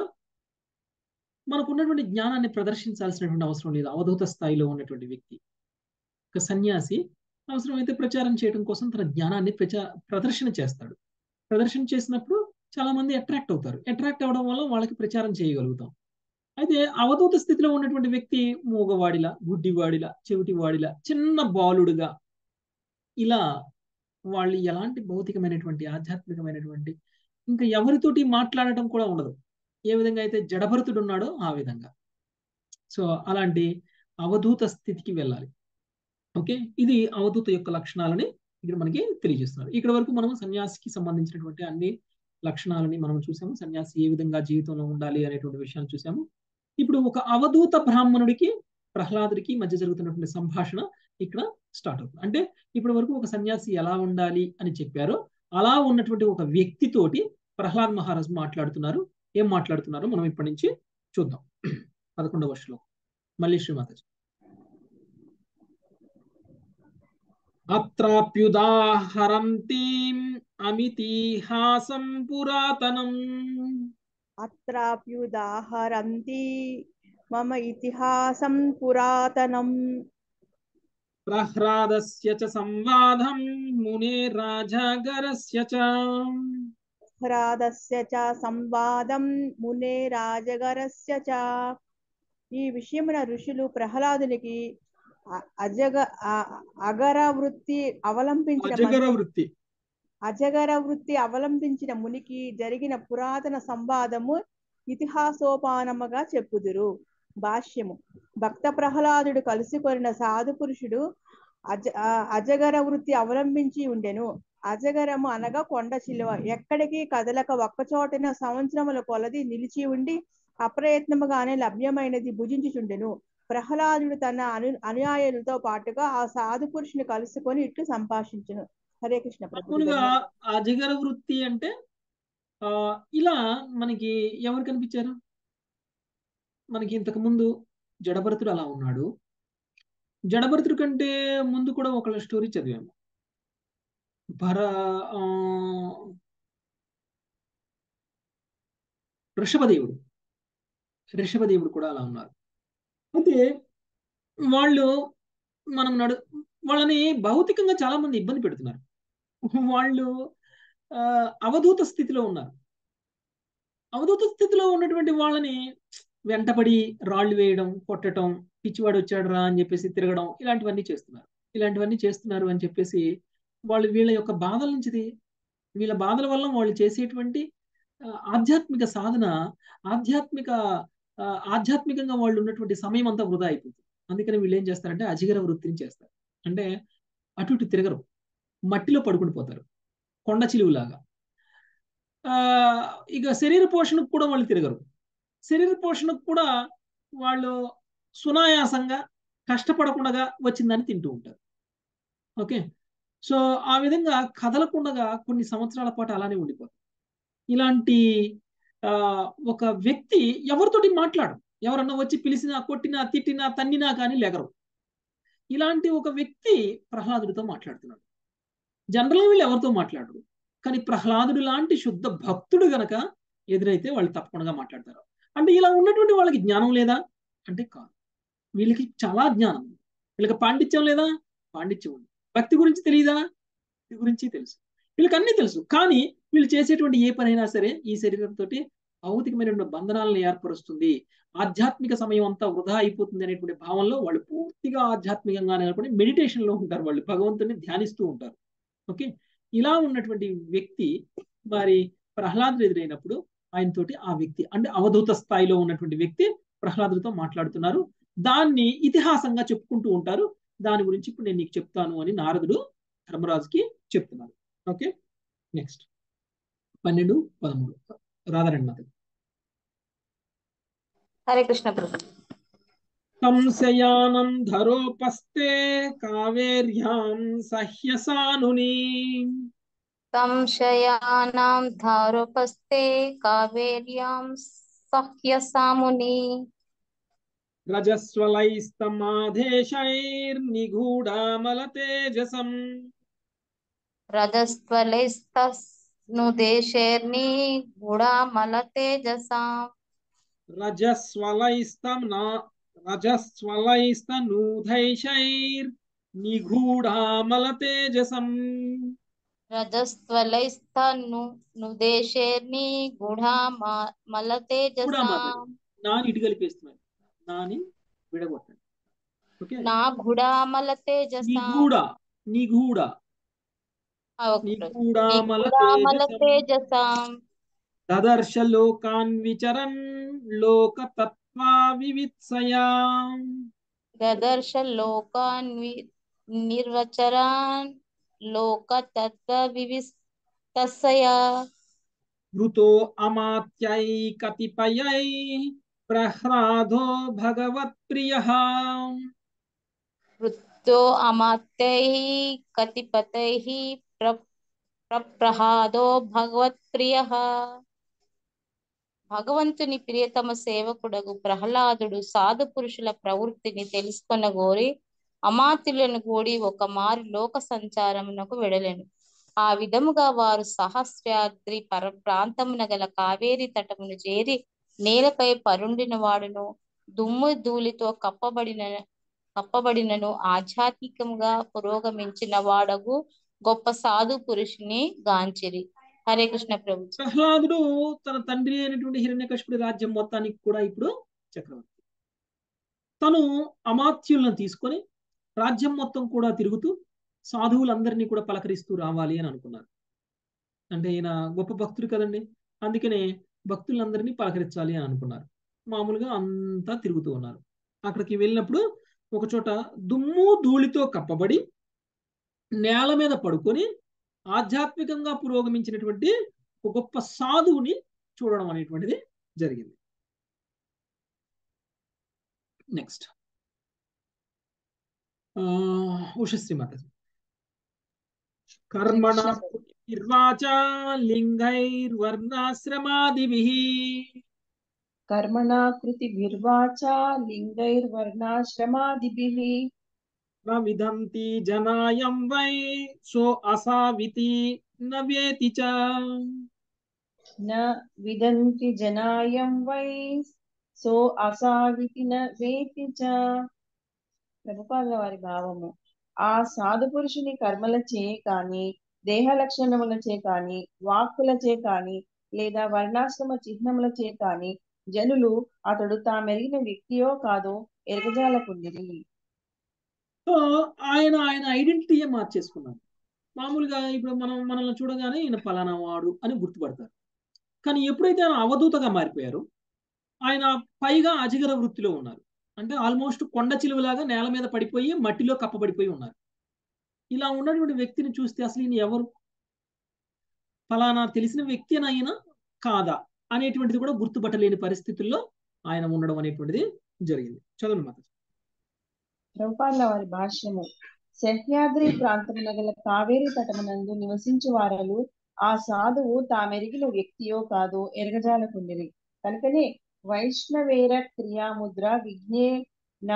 మనకు ఉన్నటువంటి జ్ఞానాన్ని ప్రదర్శించాల్సినటువంటి అవసరం లేదు. అవధూత స్థాయిలో ఉన్నటువంటి వ్యక్తి, ఒక సన్యాసి అవసరమైతే ప్రచారం చేయడం కోసం తన జ్ఞానాన్ని ప్రచా ప్రదర్శన చేస్తాడు. ప్రదర్శన చేసినప్పుడు చాలా మంది అట్రాక్ట్ అవుతారు. అట్రాక్ట్ అవడం వల్ల వాళ్ళకి ప్రచారం చేయగలుగుతాం. అయితే అవధూత స్థితిలో ఉన్నటువంటి వ్యక్తి మూగవాడిలా, గుడ్డివాడిలా, చెవిటివాడిలా, చిన్న బాలుడుగా, ఇలా వాళ్ళు ఎలాంటి భౌతికమైనటువంటి ఆధ్యాత్మికమైనటువంటి ఇంకా ఎవరితోటి మాట్లాడటం కూడా ఉండదు. ఏ విధంగా అయితే జడభరతుడు ఉన్నాడో ఆ విధంగా. సో అలాంటి అవధూత స్థితికి వెళ్ళాలి. ఓకే, ఇది అవధూత యొక్క లక్షణాలని ఇక్కడ మనకి తెలియజేస్తున్నారు. ఇక్కడ వరకు మనం సన్యాసికి సంబంధించినటువంటి అన్ని లక్షణాలని మనం చూసాము. సన్యాసి ఏ విధంగా జీవితంలో ఉండాలి అనేటువంటి విషయాన్ని చూసాము. ఇప్పుడు ఒక అవధూత బ్రాహ్మణుడికి ప్రహ్లాదుడికి మధ్య జరుగుతున్నటువంటి సంభాషణ ఇక్కడ స్టార్ట్ అవుతుంది. అంటే ఇప్పటి వరకు ఒక సన్యాసి ఎలా ఉండాలి అని చెప్పారో అలా ఉన్నటువంటి ఒక వ్యక్తితోటి ప్రహ్లాద్ మహారాజ్ మాట్లాడుతున్నారు. ఏం మాట్లాడుతున్నారో మనం ఇప్పటి నుంచి చూద్దాం. పదకొండవ శ్లోకం మళ్ళీ శ్రీమాతాజీ. అత్రాప్యుదాహరంతీం అమితిహాసం పురాతనం. అత్రాప్యుదాహరంతి మమ ఇతిహాసం పురాతనం. ప్రహ్లాదస్య చ సంవాదం మునే రాజాగరస్య చ. ప్రహ్లాదస్య చ సంవాదం మునే రాజగరస్య చ. ఈ విషయమున ఋషులు ప్రహ్లాదునికి అ- అజగ అ- అగర వృత్తి అవలంబించిన అజగర మను- వృత్తి అజగర వృత్తి అవలంబించిన మునికి జరిగిన పురాతన సంవాదము ఇతిహాసోపానముగా చెప్పుదురు. భాష్యము. భక్త ప్రహ్లాదుడు కలుసుకొనిన సాధు పురుషుడు అజ ఆ అజగర వృత్తి అవలంబించి ఉండెను. అజగరము అనగా కొండ చిలువ. ఎక్కడికి కదలక ఒక్కచోటన సంవత్సరముల కొలది నిలిచి ఉండి అప్రయత్నముగానే లభ్యమైనది భుజించుచుండెను. ప్రహ్లాదుడు తన అను అనుయాయులతో పాటుగా ఆ సాధు పురుషుని కలుసుకొని ఇట్లు సంభాషించును. హరే కృష్ణ ప్రభు. మామూలుగా అజగర వృత్తి అంటే ఆ ఇలా మనకి ఎవరు కనిపించారు? మనకి ఇంతకు ముందు జడభరతుడు అలా ఉన్నాడు. జడభరతుడి కంటే ముందు కూడా ఒకళ్ళ స్టోరీ చదివాము. భర ఆ, ఋషభదేవుడు ఋషభదేవుడు కూడా అలా ఉన్నారు. అయితే వాళ్ళు మనం నడు వాళ్ళని భౌతికంగా చాలా మంది ఇబ్బంది పెడుతున్నారు. వాళ్ళు ఆ, అవధూత స్థితిలో ఉన్నారు. అవధూత స్థితిలో ఉన్నటువంటి వాళ్ళని వెంటపడి రాళ్ళు వేయడం, కొట్టడం, పిచ్చివాడు వచ్చాడు రా అని చెప్పేసి తిరగడం, ఇలాంటివన్నీ చేస్తున్నారు. ఇలాంటివన్నీ చేస్తున్నారు అని చెప్పేసి వాళ్ళు వీళ్ళ యొక్క బాధల నుంచి, వీళ్ళ బాధల వల్ల వాళ్ళు చేసేటువంటి ఆ, ఆధ్యాత్మిక సాధన, ఆధ్యాత్మిక ఆ, ఆధ్యాత్మికంగా వాళ్ళు ఉన్నటువంటి సమయం అంతా వృధా అయిపోతుంది. అందుకని వీళ్ళు ఏం చేస్తారంటే అజిగర వృత్తిని చేస్తారు. అంటే అటు ఇటు తిరగరు, మట్టిలో పడుకుని పోతారు, కొండ చిలువులాగా. ఆ ఇక శరీర పోషణకు కూడా వాళ్ళు తిరగరు. శరీర పోషణకు కూడా వాళ్ళు సునాయాసంగా కష్టపడకుండా వచ్చిందని తింటూ ఉంటారు. ఓకే, సో ఆ విధంగా కదలకుండా కొన్ని సంవత్సరాల పాటు అలానే ఉండిపోతారు. ఇలాంటి ఆ ఒక వ్యక్తి ఎవరితోటి మాట్లాడు, ఎవరన్నా వచ్చి పిలిచినా, కొట్టినా, తిట్టినా, తన్నినా కానీ లెగరు. ఇలాంటి ఒక వ్యక్తి ప్రహ్లాదుడితో మాట్లాడుతున్నాడు. జనరల్గా వీళ్ళు ఎవరితో మాట్లాడరు, కానీ ప్రహ్లాదుడు లాంటి శుద్ధ భక్తుడు గనక ఎదురైతే వాళ్ళు తప్పకుండా మాట్లాడతారు. అంటే ఇలా ఉన్నటువంటి వాళ్ళకి జ్ఞానం లేదా అంటే కాదు, వీళ్ళకి చాలా జ్ఞానం ఉంది. వీళ్ళకి పాండిత్యం లేదా? పాండిత్యం ఉంది. భక్తి గురించి తెలియదా? భక్తి గురించి తెలుసు. వీళ్ళకి అన్ని తెలుసు. కానీ వీళ్ళు చేసేటువంటి ఏ పనైనా సరే ఈ శరీరంతో భౌతికమైనటువంటి బంధనాలను ఏర్పరుస్తుంది, ఆధ్యాత్మిక సమయం అంతా వృధా అయిపోతుంది అనేటువంటి భావంలో వాళ్ళు పూర్తిగా ఆధ్యాత్మికంగా నిలబడి మెడిటేషన్ లో ఉంటారు. వాళ్ళు భగవంతుని ధ్యానిస్తూ ఉంటారు. ఓకే, ఇలా ఉన్నటువంటి వ్యక్తి మరి ప్రహ్లాదుడు ఎదురైనప్పుడు ఆయనతోటి ఆ వ్యక్తి అంటే అవధూత స్థాయిలో ఉన్నటువంటి వ్యక్తి ప్రహ్లాదుడితో మాట్లాడుతున్నారు. దాన్ని ఇతిహాసంగా చెప్పుకుంటూ ఉంటారు. దాని గురించి ఇప్పుడు నేను నీకు చెప్తాను అని నారదుడు ధర్మరాజుకి చెప్తున్నారు. ఓకే, నెక్స్ట్ పన్నెండు పదమూడు రాధారణి మాత. హరే కృష్ణ ప్రభు. సంశయానం ధరోపస్తే కావేర్యాం సహ్యసానుని సంశయానాం ధారోపస్తే కావేర్యాం సహ్యసాముని రజస్వలైస్తమాధేశైర్నిగూఢామలతేజసం రజస్వలైస్తస్నుదేశైర్ని గుడామలతేజసాం రజస్వలైస్తం రజస్వలైస్తనూధైశైర్నిగూఢామలతేజసం రజస్వలైస్తను నుదేశైర్ని గుడామలతేజసాం నాని ఇటు కలిపేస్తున్నాను, నాని విడగొట్టండి. ఓకే, నా గుడామలతేజసాం నిగూఢ నిగూఢ నిగూఢామలతేజసం నిగూఢామలతేజసాం దదర్శ లోకాన్ విచరన్ లోకతత్వా వివిత్సయా దదర్శ లోకాన్ నిర్వచరాన్ లోకతత్వ వివిస్తస్యా వృతో అమాత్యై కతిపయై ప్రహ్లాదో భగవత్ప్రియః వృత్తో అమాత్యైః కతిపతైః ప్ర ప్రప్రహాదో భగవత్ప్రియః. భగవంతుని ప్రియతమ సేవకుడగు ప్రహ్లాదుడు సాధు పురుషుల ప్రవృత్తిని తెలుసుకొనగోరి అమాత్యులను కూడి ఒక మారు లోక సంచారమునకు వెడలెను. ఆ విధముగా వారు సహస్రాద్రి పర ప్రాంతమున గల కావేరి తటమును చేరి నేలపై పరుండిన వాడును దుమ్ము ధూళితో కప్పబడిన కప్పబడినను ఆధ్యాత్మికంగా పురోగమించిన వాడగు గొప్ప సాధు పురుషుని గాంచిరి. హరే కృష్ణ ప్రభుజీ. ప్రహ్లాదుడు తన తండ్రి అయినటువంటి హిరణ్యకశిపుడి రాజ్యం మొత్తానికి కూడా ఇప్పుడు చక్రవర్తి. తను అమాత్యులను తీసుకొని రాజ్యం మొత్తం కూడా తిరుగుతూ సాధువులందరినీ కూడా పలకరిస్తూ రావాలి అని అనుకున్నారు. అంటే ఈయన గొప్ప భక్తుడు కదండి, అందుకనే భక్తులందరినీ పలకరించాలి అని అనుకున్నారు. మామూలుగా అంతా తిరుగుతూ ఉన్నారు. అక్కడికి వెళ్ళినప్పుడు ఒక చోట దుమ్ము ధూళితో కప్పబడి నేల మీద పడుకొని ఆధ్యాత్మికంగా పురోగమించినటువంటి ఒక గొప్ప సాధువుని చూడడం అనేటువంటిది జరిగింది. నెక్స్ట్ ఉషశ్రీ మాతాజీ. కర్మణ నిర్వాచ లింగైర్వర్ణాశ్రమాదిభిః కర్మణా కృతిభిర్వాచ లింగైర్వర్ణాశ్రమాదిభిః న విదంతి జనాయం వై సో అసావితి న వేతి చ. న విదంతి జనాయం వై సో అసావితి న వేతి చ. ప్రభుపాదుల వారి భావము, ఆ సాధు పురుషుని కర్మలచే కాని, దేహ లక్షణములచే కాని, వాక్కులచే కాని, లేదా వర్ణాశ్రమ చిహ్నములచే కాని జనులు అతడు తామెరిగిన వ్యక్తియో కాదో ఎరగజాలకుండిరి. సో ఆయన ఆయన ఐడెంటిటీయే మార్చేసుకున్నారు. మామూలుగా ఇప్పుడు మనం మనల్ని చూడగానే ఈయన ఫలానా వాడు అని గుర్తుపడతారు. కానీ ఎప్పుడైతే ఆయన అవధూతగా మారిపోయారో ఆయన పైగా అజిగర వృత్తిలో ఉన్నారు. అంటే ఆల్మోస్ట్ కొండ చిలువలాగా నేల మీద పడిపోయి మట్టిలో కప్పబడిపోయి ఉన్నారు. ఇలా ఉన్నటువంటి వ్యక్తిని చూస్తే అసలు ఈయన ఎవరు, ఫలానా తెలిసిన వ్యక్తి అయినా కాదా అనేటువంటిది కూడా గుర్తుపట్టలేని పరిస్థితుల్లో ఆయన ఉండడం అనేటువంటిది జరిగింది. చదవండి మాత. ప్రభుపాదుల వారి భాష్యము, సహ్యాద్రి ప్రాంతమున గల కావేరి తటమునందు నివసించు వారలు ఆ సాధువు తామెరిగిన వ్యక్తియో కాదో ఎరగజాలకుండిరి. కనుకనే వైష్ణవేర క్రియాముద్ర విజ్ఞేన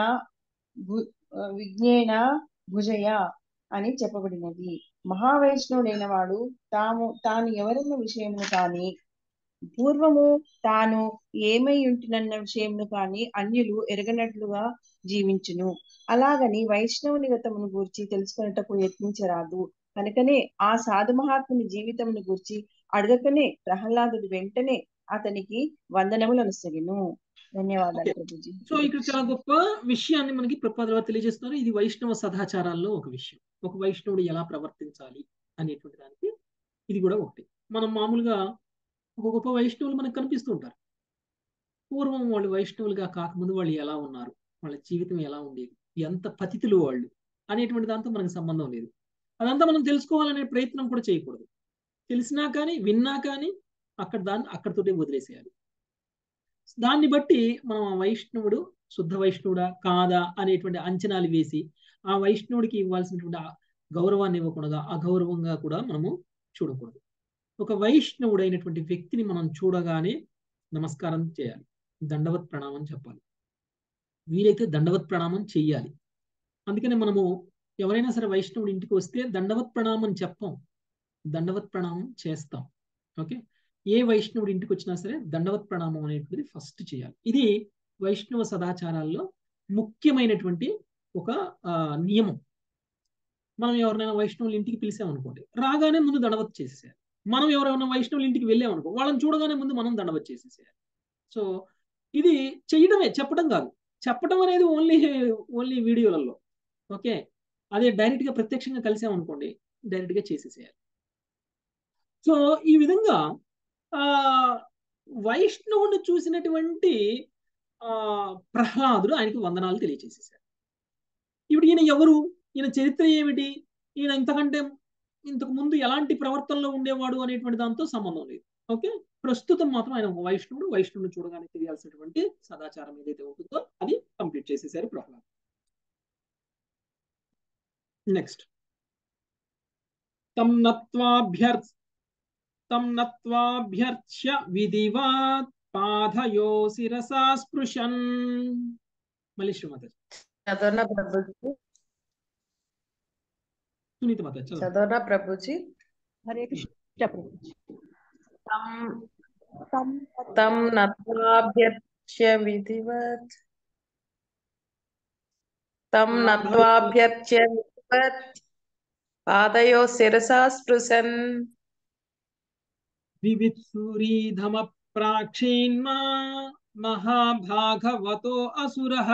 విజ్ఞేన భుజయ అని చెప్పబడినది. మహావైష్ణవుడైన వాడు తాము తాను ఎవరన్న విషయమును కానీ, పూర్వము తాను ఏమై ఉంటున్న విషయమును కానీ అన్యులు ఎరగనట్లుగా జీవించును. అలాగని వైష్ణవుని గతమును గూర్చి తెలుసుకున్నటకు యత్నించరాదు. కనుకనే ఆ సాధు మహాత్ముని జీవితమును గూర్చి అడగకనే ప్రహ్లాదుడు వెంటనే అతనికి వందనములు అనుసరిను. ధన్యవాదాలు ప్రభుజీ. సో ఇక్కడ చాలా గొప్ప విషయాన్ని మనకి ప్రభుపాదుల వారు తెలియజేస్తున్నారు. ఇది వైష్ణవ సదాచారాల్లో ఒక విషయం. ఒక వైష్ణవుడు ఎలా ప్రవర్తించాలి అనేటువంటి దానికి ఇది కూడా ఒకటి. మనం మామూలుగా ఒక గొప్ప వైష్ణవులు మనకు కనిపిస్తూ ఉంటారు. పూర్వం వాళ్ళు వైష్ణవులుగా కాకముందు వాళ్ళు ఎలా ఉన్నారు, వాళ్ళ జీవితం ఎలా ఉండేది, ఎంత పతితులు వాళ్ళు అనేటువంటి దాంతో మనకు సంబంధం లేదు. అదంతా మనం తెలుసుకోవాలనే ప్రయత్నం కూడా చేయకూడదు. తెలిసినా కానీ విన్నా కానీ అక్కడ దాన్ని అక్కడితోటే వదిలేసేయాలి. దాన్ని బట్టి మనం ఆ వైష్ణవుడు శుద్ధ వైష్ణవుడా కాదా అనేటువంటి అంచనాలు వేసి ఆ వైష్ణవుడికి ఇవ్వాల్సినటువంటి గౌరవాన్ని ఇవ్వకుండా అగౌరవంగా కూడా మనము చూడకూడదు. ఒక వైష్ణవుడైనటువంటి వ్యక్తిని మనం చూడగానే నమస్కారం చేయాలి, దండవత్ ప్రణామం చెప్పాలి, వీలైతే దండవత్ ప్రణామం చెయ్యాలి. అందుకనే మనము ఎవరైనా సరే వైష్ణవుడి ఇంటికి వస్తే దండవత్ ప్రణామం చెప్పాం, దండవత్ ప్రణామం చేస్తాం. ఓకే, ఏ వైష్ణవుడి ఇంటికి వచ్చినా సరే దండవత్ ప్రణామం అనేటువంటిది ఫస్ట్ చేయాలి. ఇది వైష్ణవ సదాచారాల్లో ముఖ్యమైనటువంటి ఒక నియమం. మనం ఎవరినైనా వైష్ణవుల ఇంటికి పిలిచామనుకోండి, రాగానే ముందు దండవత్ చేసేయాలి. మనం ఎవరైనా వైష్ణవుల ఇంటికి వెళ్ళామనుకో, వాళ్ళని చూడగానే ముందు మనం దండవత్ చేసేసేయాలి. సో ఇది చెయ్యడమే, చెప్పడం కాదు. చెప్పడం అనేది ఓన్లీ ఓన్లీ వీడియోలలో. ఓకే, అదే డైరెక్ట్ గా ప్రత్యక్షంగా కలిసామనుకోండి, డైరెక్ట్ గా చేసేసేయాలి. సో ఈ విధంగా ఆ వైష్ణవుని చూసినటువంటి ఆ ప్రహ్లాదుడు ఆయనకి వందనాలు తెలియజేసేసారు. ఇప్పుడు ఈయన ఎవరు, ఈయన చరిత్ర ఏమిటి, ఈయన ఇంతకంటే ఇంతకు ముందు ఎలాంటి ప్రవర్తనలో ఉండేవాడు అనేటువంటి దాంతో సంబంధం లేదు. ఓకే, ప్రస్తుతం మాత్రం ఆయన ఒక వైష్ణవుడు. వైష్ణవుని చూడగానే తెలియాల్సినటువంటి సదాచారం ఏదైతే ఉంటుందో అది కంప్లీట్ చేసేసారు ప్రహ్లాద్. నెక్స్ట్, తం నత్వాభ్యర్థ తం నత్వాభ్యర్చ్య విధివాత్ పాదయో శిరసా స్పృశన్. మళ్ళీ శ్రీమాత చదవనా ప్రభుజీ? సునీత మాత చదవనా ప్రభుజీ? హరే కృష్ణ ప్రభుజీ. తం నత్వాభ్యర్చ్య విధివత్ తం నత్వాభ్యర్చ్య విధివత్ పాదయో శిరసా స్పృశన్. వివిత్సూరీధమ ప్రాక్షీన్మా మహాభాగవతో అసురః.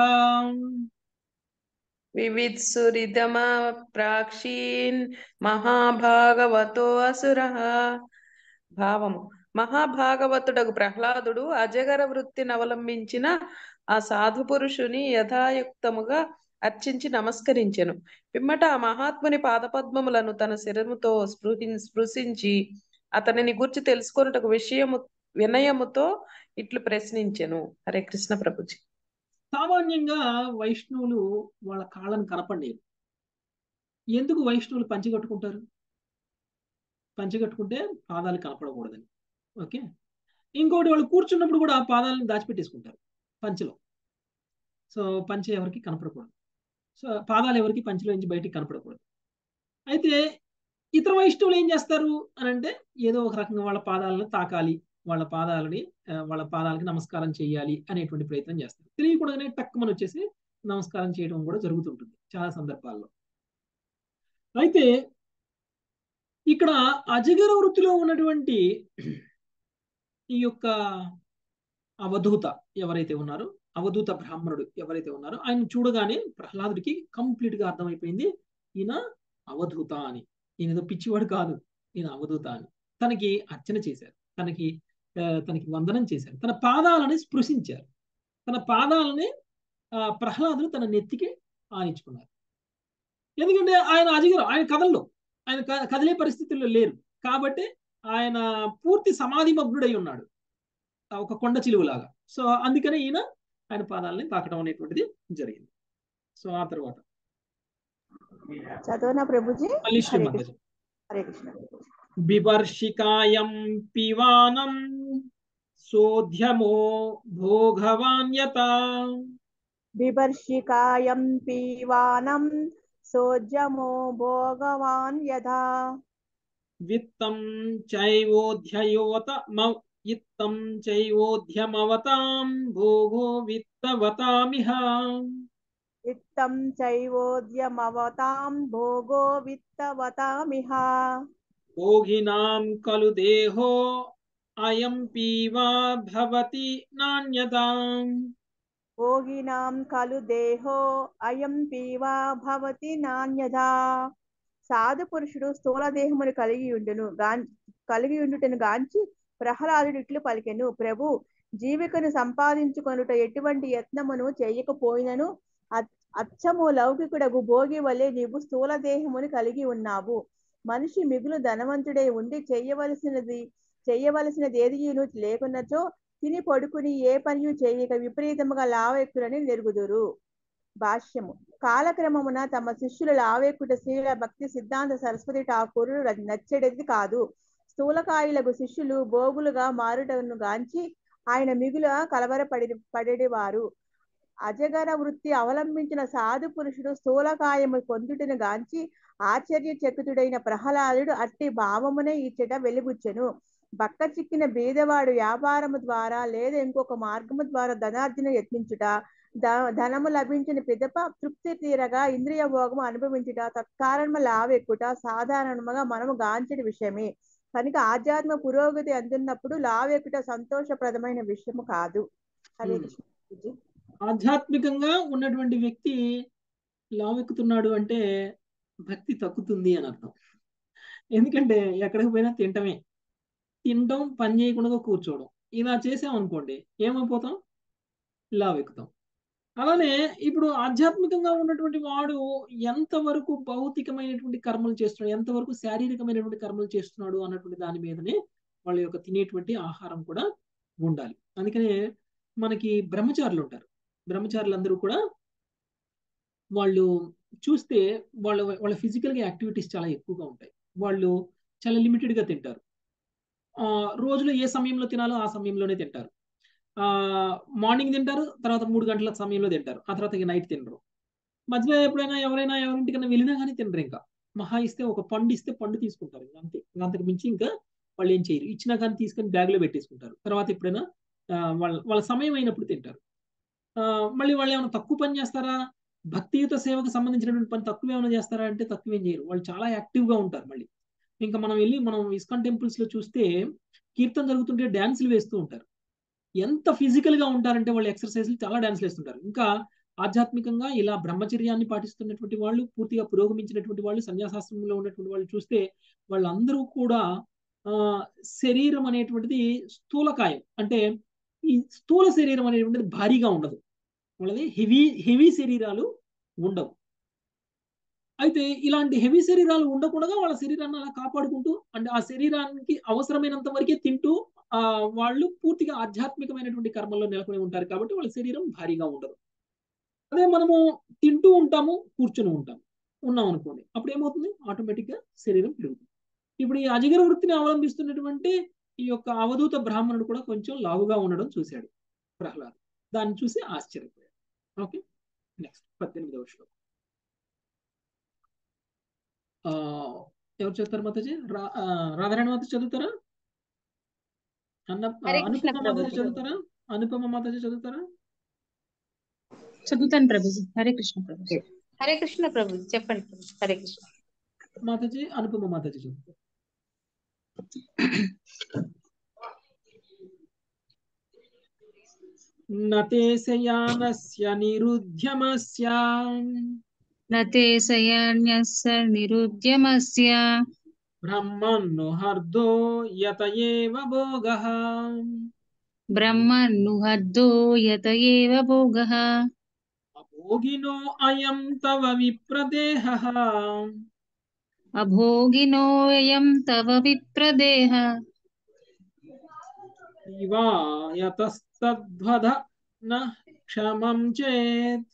వివిత్సురిదమా ప్రాక్షీన్ మహాభాగవతో అసురః. భావము: మహాభాగవతుడగు ప్రహ్లాదుడు అజగర వృత్తిని అవలంబించిన ఆ సాధు పురుషుని యథాయుక్తముగా అర్చించి నమస్కరించెను. పిమ్మట ఆ మహాత్ముని పాదపద్మములను తన శిరముతో స్పృహి స్పృశించి అతనిని గూర్చి తెలుసుకొనుటకు విషయము వినయముతో ఇట్లు ప్రశ్నించెను. హరే కృష్ణ ప్రభుజీ. సామాన్యంగా వైష్ణవులు వాళ్ళ కాళ్ళను కనపడలేరు. ఎందుకు వైష్ణవులు పంచె కట్టుకుంటారు? పంచె కట్టుకుంటే పాదాలు కనపడకూడదని. ఓకే, ఇంకోటి వాళ్ళు కూర్చున్నప్పుడు కూడా పాదాలను దాచిపెట్టేసుకుంటారు పంచెలో. సో పంచె ఎవరికి కనపడకూడదు. సో పాదాలు ఎవరికి పంచెలో నుంచి బయటికి కనపడకూడదు. అయితే ఇతర వైష్ణవులు ఏం చేస్తారు అని అంటే, ఏదో ఒక రకంగా వాళ్ళ పాదాలను తాకాలి, వాళ్ళ పాదాలని వాళ్ళ పాదాలకి నమస్కారం చేయాలి అనేటువంటి ప్రయత్నం చేస్తారు. తెలియకుండానే టక్కుమని వచ్చేసి నమస్కారం చేయడం కూడా జరుగుతుంటుంది చాలా సందర్భాల్లో. అయితే ఇక్కడ అజగర వృత్తిలో ఉన్నటువంటి ఈ యొక్క అవధూత ఎవరైతే ఉన్నారో, అవధూత బ్రాహ్మణుడు ఎవరైతే ఉన్నారో, ఆయన చూడగానే ప్రహ్లాదుడికి కంప్లీట్ గా అర్థమైపోయింది, ఈయన అవధూత అని. ఈయన ఏదో పిచ్చివాడు కాదు, ఈయన అవధూత అని. తనకి అర్చన చేశారు, తనకి తనకి వందనం చేశారు, తన పాదాలని స్పృశించారు. తన పాదాలని ఆ ప్రహ్లాదుడు తన నెత్తికి ఆనించుకున్నారు. ఎందుకంటే ఆయన అజగర, ఆయన కదల్లో, ఆయన కదిలే పరిస్థితుల్లో లేరు కాబట్టి ఆయన పూర్తి సమాధి మగ్నుడై ఉన్నాడు, ఒక కొండ చిలువలాగా. సో అందుకనే ఈయన ఆయన పాదాలని తాకడం అనేటువంటిది జరిగింది. సో ఆ తర్వాత చదవనా ప్రభుజీ? మళ్ళీ హరే శ్రీమంగ కృష్ణ. హరే కృష్ణ. బిభర్షికాయం పివానం సోధ్యమో భోగవాన్యత. బిభర్షికాయం పీవానం సోజ్యమో భోగవాన్ యథా. విత్తం చైవోధ్యయోత ఇత్తం చైవోధ్యమవతాం భోగో విత్తవతామిహ. ఇత్తం చైవోద్యమవతాం భోగో విత్తవతామిహ. భోగినాం ఖలు దేహో అయం పీవా భవతి నాణ్యతాం. భోగినాం ఖలు దేహో అయం పీవా భవతి నాణ్యథా. సాధు పురుషుడు స్థూల దేహమును కలిగి ఉండును గా కలిగి ఉండుటను గాంచి ప్రహ్లాదుడు ఇట్లు పలికెను, ప్రభు, జీవికను సంపాదించుకొనుట ఎటువంటి యత్నమును చేయకపోయినను అచ్చము లౌకికుడగు భోగి వలె నీవు స్థూల దేహమును కలిగి ఉన్నావు. మనిషి మిగులు ధనవంతుడై ఉండి చెయ్యవలసినది చెయ్యవలసినది ఏదియును లేకున్నచో తిని పడుకుని ఏ పనియు చేయక విపరీతముగా లావెక్కులని నెరుగుదురు. భాష్యము: కాలక్రమమున తమ శిష్యుల లావెక్కుట శ్రీల భక్తి సిద్ధాంత సరస్వతి ఠాకూరు నచ్చెడది కాదు. స్థూలకాయులకు శిష్యులు భోగులుగా మారుటను గాంచి ఆయన మిగుల కలవరపడి పడేవారు. అజగర వృత్తి అవలంబించిన సాధు పురుషుడు స్థూలకాయము పొందుటను గాంచి ఆశ్చర్యచకితుడైన ప్రహ్లాదుడు అట్టి భావమునే ఇచ్చట వెలిబుచ్చెను. బక్క చిక్కిన బీదవాడు వ్యాపారము ద్వారా లేదా ఇంకొక మార్గము ద్వారా ధనార్జన యత్నించుట, ధనము లభించిన పిదప తృప్తి తీరగా ఇంద్రియ భోగము అనుభవించుట, తత్కారణము లావెక్కుట సాధారణముగా మనము గాంచిన విషయమే. కనుక ఆధ్యాత్మ పురోగతి అందున్నప్పుడు లావెక్కుట సంతోషప్రదమైన విషయము కాదు. హరే కృష్ణ. ఆధ్యాత్మికంగా ఉన్నటువంటి వ్యక్తి లావెక్కుతున్నాడు అంటే భక్తి తగ్గుతుంది అని అర్థం. ఎందుకంటే ఎక్కడికి పోయినా తింటమే, తినడం, పని చేయకుండా కూర్చోవడం, ఇలా చేసామనుకోండి ఏమైపోతాం? లావెక్కుతాం. అలానే ఇప్పుడు ఆధ్యాత్మికంగా ఉన్నటువంటి వాడు ఎంతవరకు భౌతికమైనటువంటి కర్మలు చేస్తున్నాడు, ఎంతవరకు శారీరకమైనటువంటి కర్మలు చేస్తున్నాడు అన్నటువంటి దాని మీదనే వాళ్ళ యొక్క తినేటువంటి ఆహారం కూడా ఉండాలి. అందుకనే మనకి బ్రహ్మచారులు ఉంటారు. బ్రహ్మచారులు అందరూ కూడా వాళ్ళు చూస్తే వాళ్ళ వాళ్ళ ఫిజికల్గా యాక్టివిటీస్ చాలా ఎక్కువగా ఉంటాయి. వాళ్ళు చాలా లిమిటెడ్గా తింటారు. ఆ రోజులో ఏ సమయంలో తినాలో ఆ సమయంలోనే తింటారు. ఆ మార్నింగ్ తింటారు, తర్వాత మూడు గంటల సమయంలో తింటారు, ఆ తర్వాత నైట్ తినరు. మధ్యలో ఎప్పుడైనా ఎవరైనా ఎవరింటికైనా వెళ్ళినా కానీ తినరు. ఇంకా మహా ఇస్తే ఒక పండు ఇస్తే పండు తీసుకుంటారు, అంతే. అంతకు మించి ఇంకా వాళ్ళు ఏం చేయరు. ఇచ్చినా కానీ తీసుకొని బ్యాగ్లో పెట్టేసుకుంటారు. తర్వాత ఎప్పుడైనా వాళ్ళ వాళ్ళ సమయం అయినప్పుడు తింటారు. ఆ మళ్ళీ వాళ్ళు ఏమైనా తక్కువ పని చేస్తారా? భక్తియుత సేవకు సంబంధించినటువంటి పని తక్కువ ఏమైనా చేస్తారా అంటే తక్కువేం చేయరు. వాళ్ళు చాలా యాక్టివ్గా ఉంటారు. మళ్ళీ ఇంకా మనం వెళ్ళి మనం ఇస్కాన్ టెంపుల్స్ లో చూస్తే కీర్తన జరుగుతుంటే డ్యాన్సులు వేస్తూ ఉంటారు. ఎంత ఫిజికల్ గా ఉంటారంటే వాళ్ళు ఎక్సర్సైజ్లు చాలా డ్యాన్స్లు వేస్తుంటారు. ఇంకా ఆధ్యాత్మికంగా ఇలా బ్రహ్మచర్యాన్ని పాటిస్తున్నటువంటి వాళ్ళు, పూర్తిగా పురోగమించినటువంటి వాళ్ళు, సన్యాసాశ్రమంలో ఉన్నటువంటి వాళ్ళు చూస్తే వాళ్ళందరూ కూడా ఆ శరీరం అనేటువంటిది స్థూలకాయం, అంటే ఈ స్థూల శరీరం అనేటువంటిది భారీగా ఉండదు. వాళ్ళది హెవీ హెవీ శరీరాలు ఉండవు. అయితే ఇలాంటి హెవీ శరీరాలు ఉండకుండా వాళ్ళ శరీరాన్ని అలా కాపాడుకుంటూ, అంటే ఆ శరీరానికి అవసరమైనంత వరకే తింటూ ఆ వాళ్ళు పూర్తిగా ఆధ్యాత్మికమైనటువంటి కర్మల్లో నెలకొని ఉంటారు కాబట్టి వాళ్ళ శరీరం భారీగా ఉండదు. అదే మనము తింటూ ఉంటాము, కూర్చొని ఉంటాము ఉన్నాం అనుకోండి, అప్పుడు ఏమవుతుంది, ఆటోమేటిక్ గా శరీరం పెరుగుతుంది. ఇప్పుడు ఈ అజగర వృత్తిని అవలంబిస్తున్నటువంటి ఈ యొక్క అవధూత బ్రాహ్మణుడు కూడా కొంచెం లావుగా ఉండడం చూశాడు ప్రహ్లాద్. దాన్ని చూసి ఆశ్చర్యపోయాడు. ఓకే, నెక్స్ట్ పద్దెనిమిదవ శ్లోకం. ఆ ఎవరు చదువుతారు మాతాజీ? రా రాధారాణి మాత చదువుతారా? అన్న హరే కృష్ణ అనుపమ ప్రభు. మాతాజీ చదువుతారా? అనుపమ మాతాజీ చదువుతారా? చదువుతాను ప్రభుజీ. హరే కృష్ణ ప్రభుజీ. హరే కృష్ణ ప్రభు, చెప్పండి ప్రభు. హరే కృష్ణ మాతాజీ, అనుపమ మాతాజీ చదువుతారు. నతే శయానస్య నిరుద్యమస్య నతే శయాన్యస్య నిరుద్యమస్య బ్రహ్మన్ను హర్దో యత ఏవ భోగః బ్రహ్మన్నుహద్దో యత ఏవ భోగః అభోగినో అయం తవ విప్రదేహః అభోగినోయం తవ విప్రదేహ ఇవా యతస్తద్వద న క్షమం చేత్.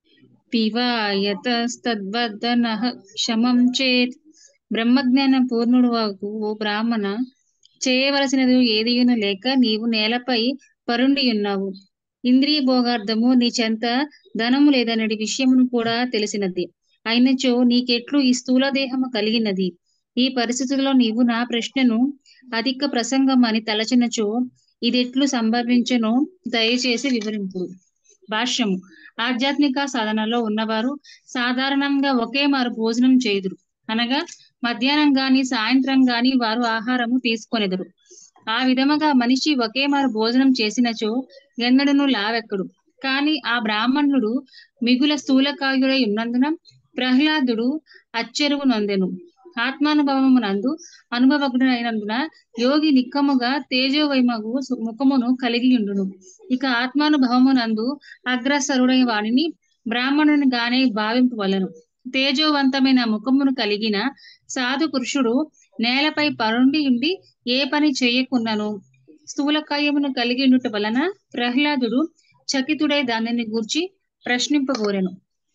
పివాయతస్తద్వదనః క్షమం చేత్. బ్రహ్మజ్ఞాన పూర్ణుడు వాగు ఓ బ్రాహ్మణ, చేయవలసినది ఏదియును లేక నీవు నేలపై పరుండి ఉన్నావు. ఇంద్రియ భోగార్థము నీ చెంత ధనము లేదనడి విషయమును కూడా తెలిసినది. అయినచో నీకెట్లు ఈ స్థూల దేహము కలిగినది? ఈ పరిస్థితుల్లో నీవు నా ప్రశ్నను అధిక ప్రసంగం అని తలచినచో ఇదెట్లు సంభవించునో దయచేసి వివరింపు. భాష్యము. ఆధ్యాత్మిక సాధనలో ఉన్నవారు సాధారణంగా ఒకే మారు భోజనం చేయుదురు, అనగా మధ్యాహ్నం గాని సాయంత్రం గాని వారు ఆహారము తీసుకొనెదరు. ఆ విధముగా మనిషి ఒకే మారు భోజనం చేసినచో ఎన్నడను లావెక్కడు. కాని ఆ బ్రాహ్మణుడు మిగుల స్థూలకాయుడై ఉన్నందున ప్రహ్లాదుడు అచ్చెరువు నొందెను. ఆత్మానుభవమునందు అనుభవజ్ఞుడైనందున యోగి నిక్కముగా తేజోవైమగు ముఖమును కలిగి ఉండును. ఇక ఆత్మానుభవమునందు అగ్రసరుడై వానిని బ్రాహ్మణుని గానే భావింపవలను. తేజోవంతమైన ముఖమును కలిగిన సాధు పురుషుడు నేలపై పరుండి ఉండి ఏ పని చేయకున్నను స్థూలకాయమును కలిగి ఉండుట వలన ప్రహ్లాదుడు చకితుడై దానిని గూర్చి ప్రశ్నింపగోరెను.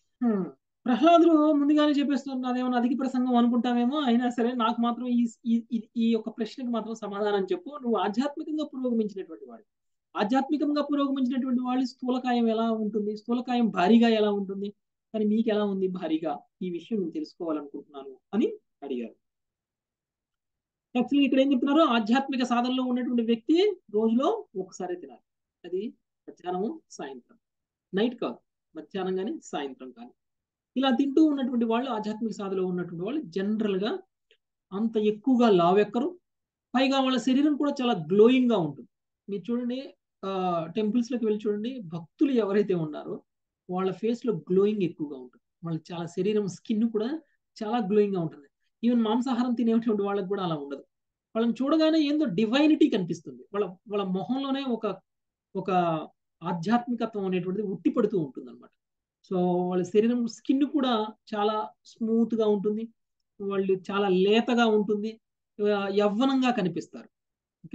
ప్రహ్లాదుడు ముందుగానే చెప్పేస్తున్నారు, అదేమన్నా అధిక ప్రసంగం అనుకుంటామేమో, అయినా సరే నాకు మాత్రం ఈ ఈ ఈ యొక్క ప్రశ్నకు మాత్రం సమాధానం చెప్పు. నువ్వు ఆధ్యాత్మికంగా పురోగమించినటువంటి వాడు, ఆధ్యాత్మికంగా పురోగమించినటువంటి వాళ్ళు స్థూలకాయం ఎలా ఉంటుంది, స్థూలకాయం భారీగా ఎలా ఉంటుంది, కానీ మీకు ఎలా ఉంది భారీగా, ఈ విషయం నేను తెలుసుకోవాలనుకుంటున్నాను అని అడిగారు. యాక్చువల్లీ ఇక్కడ ఏం చెప్తున్నారు, ఆధ్యాత్మిక సాధనలో ఉన్నటువంటి వ్యక్తి రోజులో ఒకసారి తినాలి. అది మధ్యాహ్నము సాయంత్రం, నైట్ కాదు, మధ్యాహ్నం కానీ సాయంత్రం కానీ. ఇలా తింటూ ఉన్నటువంటి వాళ్ళు, ఆధ్యాత్మిక సాధనలో ఉన్నటువంటి వాళ్ళు జనరల్ గా అంత ఎక్కువగా లావెక్కరు. పైగా వాళ్ళ శరీరం కూడా చాలా గ్లోయింగ్ గా ఉంటుంది. మీరు చూడండి, ఆ టెంపుల్స్ లోకి వెళ్ళి చూడండి, భక్తులు ఎవరైతే ఉన్నారో వాళ్ళ ఫేస్ లో గ్లోయింగ్ ఎక్కువగా ఉంటుంది. వాళ్ళ చాలా శరీరం స్కిన్ కూడా చాలా గ్లోయింగ్ గా ఉంటుంది. ఈవెన్ మాంసాహారం తినేటువంటి వాళ్ళకి కూడా అలా ఉండదు. వాళ్ళని చూడగానే ఏందో డివైనిటీ కనిపిస్తుంది. వాళ్ళ వాళ్ళ మొహంలోనే ఒక ఒక ఆధ్యాత్మికత్వం అనేటువంటిది ఉట్టిపడుతూ ఉంటుంది అనమాట. సో వాళ్ళ శరీరం స్కిన్ కూడా చాలా స్మూత్ గా ఉంటుంది, వాళ్ళు చాలా లేతగా ఉంటుంది, యవ్వనంగా కనిపిస్తారు. ఓకే,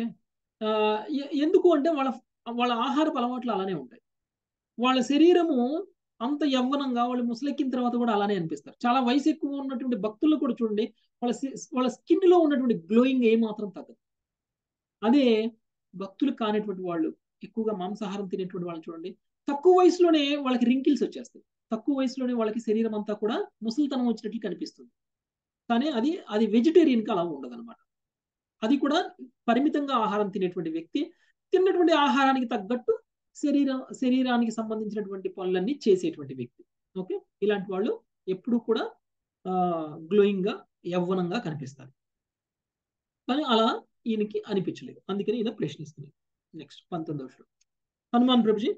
ఎందుకు అంటే వాళ్ళ వాళ్ళ ఆహారపు అలవాట్లు అలానే ఉంటాయి. వాళ్ళ శరీరము అంత యవ్వనంగా, వాళ్ళు ముసలెక్కిన తర్వాత కూడా అలానే అనిపిస్తారు. చాలా వయసు ఎక్కువ ఉన్నటువంటి భక్తులు కూడా చూడండి, వాళ్ళ వాళ్ళ స్కిన్ లో ఉన్నటువంటి గ్లోయింగ్ ఏమాత్రం తగ్గదు. అదే భక్తులు కానిటువంటి వాళ్ళు, ఎక్కువగా మాంసాహారం తినేటువంటి వాళ్ళు చూడండి, తక్కువ వయసులోనే వాళ్ళకి రింకిల్స్ వచ్చేస్తాయి. తక్కువ వయసులోనే వాళ్ళకి శరీరం అంతా కూడా ముసలితనం వచ్చినట్లు కనిపిస్తుంది. కానీ అది అది వెజిటేరియన్కి అలా ఉండదు అనమాట. అది కూడా పరిమితంగా ఆహారం తినేటువంటి వ్యక్తి తిన్నటువంటి ఆహారానికి తగ్గట్టు శరీర శరీరానికి సంబంధించినటువంటి పనులన్నీ చేసేటువంటి వ్యక్తి. ఓకే, ఇలాంటి వాళ్ళు ఎప్పుడు కూడా ఆ గ్లోయింగ్ గా, యవ్వనంగా కనిపిస్తారు. కానీ అలా ఈయనకి అనిపించలేదు, అందుకని ఈయన ప్రశ్నిస్తున్నాడు. నెక్స్ట్ పంతొమ్మిదవ శ్లోకం. హనుమాన్ ప్రభుజీ,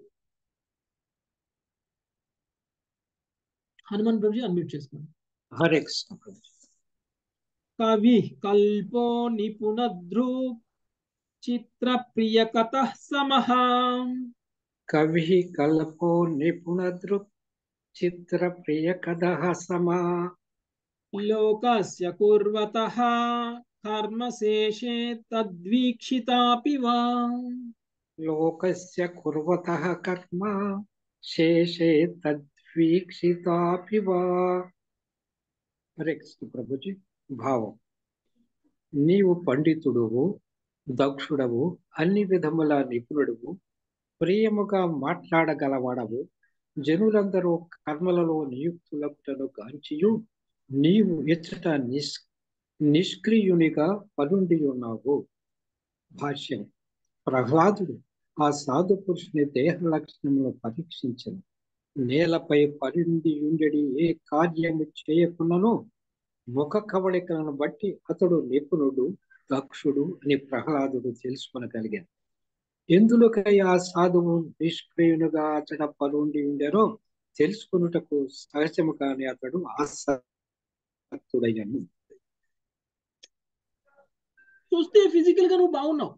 హనుమాన్ ప్రభుజీ అన్మ్యూట్ చేసుకోండి. హరే కృష్ణ ప్రభుజీ. కవి కల్పో నిపుణద్రు చిత్ర ప్రియ కథ సమః కవి కల్పో నిపుణదృక్ చిత్ర ప్రియ కథః సమా లోకస్య కుర్వతః కర్మశేషే తద్వీక్షితాపి వా లోకస్య కుర్వతః కర్మ శేషే తద్వీక్షితాపి వా. హరే కృష్ణ ప్రభుజీ. భావం: నీవు పండితుడువు, దక్షుడవు, అన్ని విధముల నిపుణుడువు, ప్రియముగా మాట్లాడగలవాడవు, జనులందరూ కర్మలలో నియుక్తులను గాంచియు నీవు ఇచ్చట నిష్ నిష్క్రియునిగా పరుండి ఉన్నావు. భాష్యం: ప్రహ్లాదుడు ఆ సాధు పురుషుని దేహ లక్షణములను పరీక్షించను. నేలపై పరుండి ఉండడి ఏ కార్యము చేయకున్నను ముఖ కవళికలను బట్టి అతడు నిపుణుడు, దక్షుడు అని ప్రహ్లాదుడు తెలుసుకొనగలిగాను. ఎందులోకై ఆ సాధువు నిష్క్రియునుగా అతడ పరుండి ఉండారో తెలుసుకున్నటకు సహజముగానే అతడు ఆసక్తుడయ్యాను. చూస్తే ఫిజికల్ గా నువ్వు బాగున్నావు,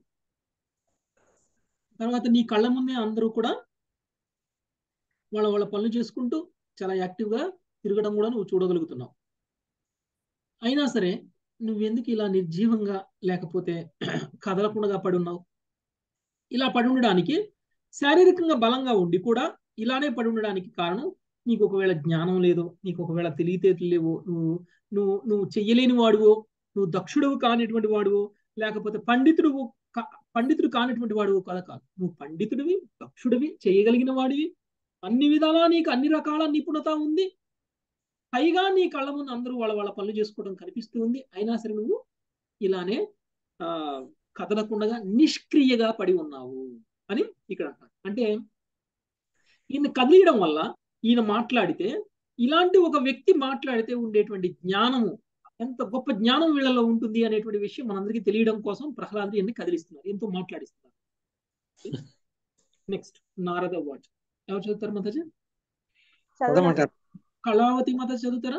తర్వాత నీ కళ్ళ ముందే అందరూ కూడా వాళ్ళ వాళ్ళ పనులు చేసుకుంటూ చాలా యాక్టివ్ గా తిరగడం కూడా నువ్వు చూడగలుగుతున్నావు. అయినా సరే నువ్వెందుకు ఇలా నిర్జీవంగా లేకపోతే కదలకుండా పడి ఉన్నావు? ఇలా పడి ఉండడానికి, శారీరకంగా బలంగా ఉండి కూడా ఇలానే పడి ఉండడానికి కారణం నీకు ఒకవేళ జ్ఞానం లేదో, నీకు ఒకవేళ తెలివితేటలు లేవో, నువ్వు నువ్వు నువ్వు చెయ్యలేని వాడువో, నువ్వు దక్షుడువు కానిటువంటి వాడువో, లేకపోతే పండితుడు పండితుడు కానిటువంటి వాడువో కాదు కాదు నువ్వు పండితుడివి, దక్షుడివి, చేయగలిగిన వాడివి, అన్ని విధాలా నీకు అన్ని రకాల నిపుణత ఉంది. పైగా నీ కళ్ళ ముందు అందరూ వాళ్ళ వాళ్ళ పనులు చేసుకోవడం కనిపిస్తూ ఉంది. అయినా సరే నువ్వు ఇలానే ఆ కదలకుండా నిష్క్రియగా పడి ఉన్నావు అని ఇక్కడ అంటారు. అంటే ఈయన కదిలియడం వల్ల, ఈయన మాట్లాడితే, ఇలాంటి ఒక వ్యక్తి మాట్లాడితే ఉండేటువంటి జ్ఞానము, ఎంత గొప్ప జ్ఞానం వీళ్ళలో ఉంటుంది అనేటువంటి విషయం మనందరికీ తెలియడం కోసం ప్రహ్లాదు ఈయన్ని కదిలిస్తున్నారు, ఎంతో మాట్లాడిస్తున్నారు. Next Narada watch. ఎవరు చదువుతారు మాతాజీ? కళావతి మాత చదువుతారా?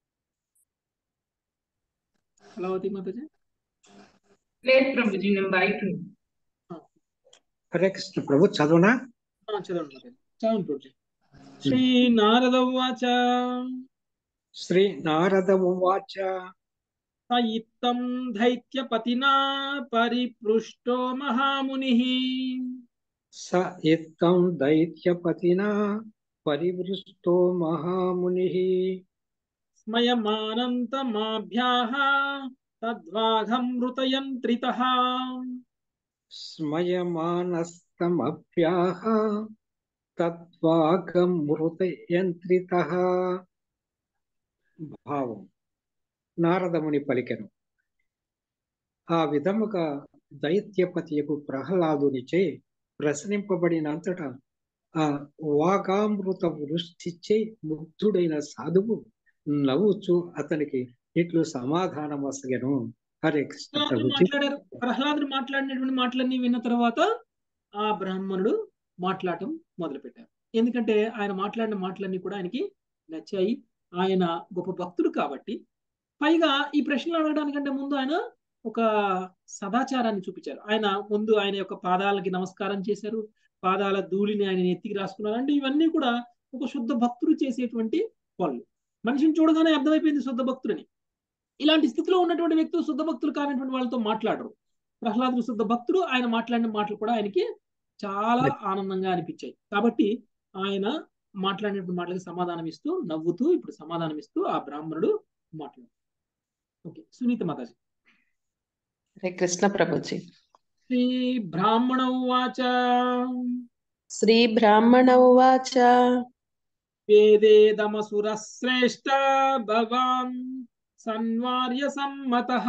కళావతి మాతాజీ. లేదు ప్రభుజీ, నేను బయట. హరే కృష్ణ ప్రభు. చదవనా? చదవండి మాతాజీ, చదవండి ప్రభుజీ. శ్రీ నారద ఉవాచ. శ్రీ నారద ఉవాచ. స ఇత్తం దైత్యపతినా పరిపృష్టో మహామునిః. స ఇత్తం దైత్యపతినా పరివృష్టో మహామునిః. స్మయమానంతమాభ్యాః తద్వాఘమృతయంత్రితః. స్మయమానస్తమభ్యాః తద్వాఘమృతయంత్రితః. భావం: నారదముని పలికెను. ఆ విధముగా దైత్యపతియకు ప్రహ్లాదునిచే ప్రశ్నింపబడినంతటా ఆ వాగామృత వృష్టిచే ముగ్ధుడైన సాధువు నవ్వుచు అతనికి ఇట్లు సమాధానం వసగెను. హరే కృష్ణ ప్రభుజీ. మాట్లాడారు. ప్రహ్లాదుడు మాట్లాడినటువంటి మాటలన్నీ విన్న తర్వాత ఆ బ్రాహ్మణుడు మాట్లాడటం మొదలు పెట్టారు. ఎందుకంటే ఆయన మాట్లాడిన మాటలన్నీ కూడా ఆయనకి నచ్చాయి. ఆయన గొప్ప భక్తుడు కాబట్టి. పైగా ఈ ప్రశ్నలు అడగడానికంటే ముందు ఆయన ఒక సదాచారాన్ని చూపించారు. ఆయన ముందు ఆయన యొక్క పాదాలకి నమస్కారం చేశారు, పాదాల ధూళిని ఆయన ఎత్తికి రాసుకున్నారు. అంటే ఇవన్నీ కూడా ఒక శుద్ధ భక్తుడు చేసేటువంటి పనులు. మనిషిని చూడగానే అర్థమైపోయింది శుద్ధ భక్తుడిని. ఇలాంటి స్థితిలో ఉన్నటువంటి వ్యక్తులు శుద్ధ భక్తులు కానిటువంటి వాళ్ళతో మాట్లాడరు. ప్రహ్లాదుడు శుద్ధ భక్తుడు, ఆయన మాట్లాడిన మాటలు కూడా ఆయనకి చాలా ఆనందంగా అనిపించాయి. కాబట్టి ఆయన మాట్లాడినటువంటి మాటలకి సమాధానం ఇస్తూ, నవ్వుతూ ఇప్పుడు సమాధానం ఇస్తూ ఆ బ్రాహ్మణుడు మాట్లాడు. ఓకే, సునీత మాతాజీ. హరే కృష్ణ ప్రభుజీ. శ్రీ బ్రాహ్మణ ఉవాచ. శ్రీ బ్రాహ్మణ ఉవాచ. వేదేదమసుర శ్రేష్ఠ భవాన్ సన్వార్య సమ్మతః.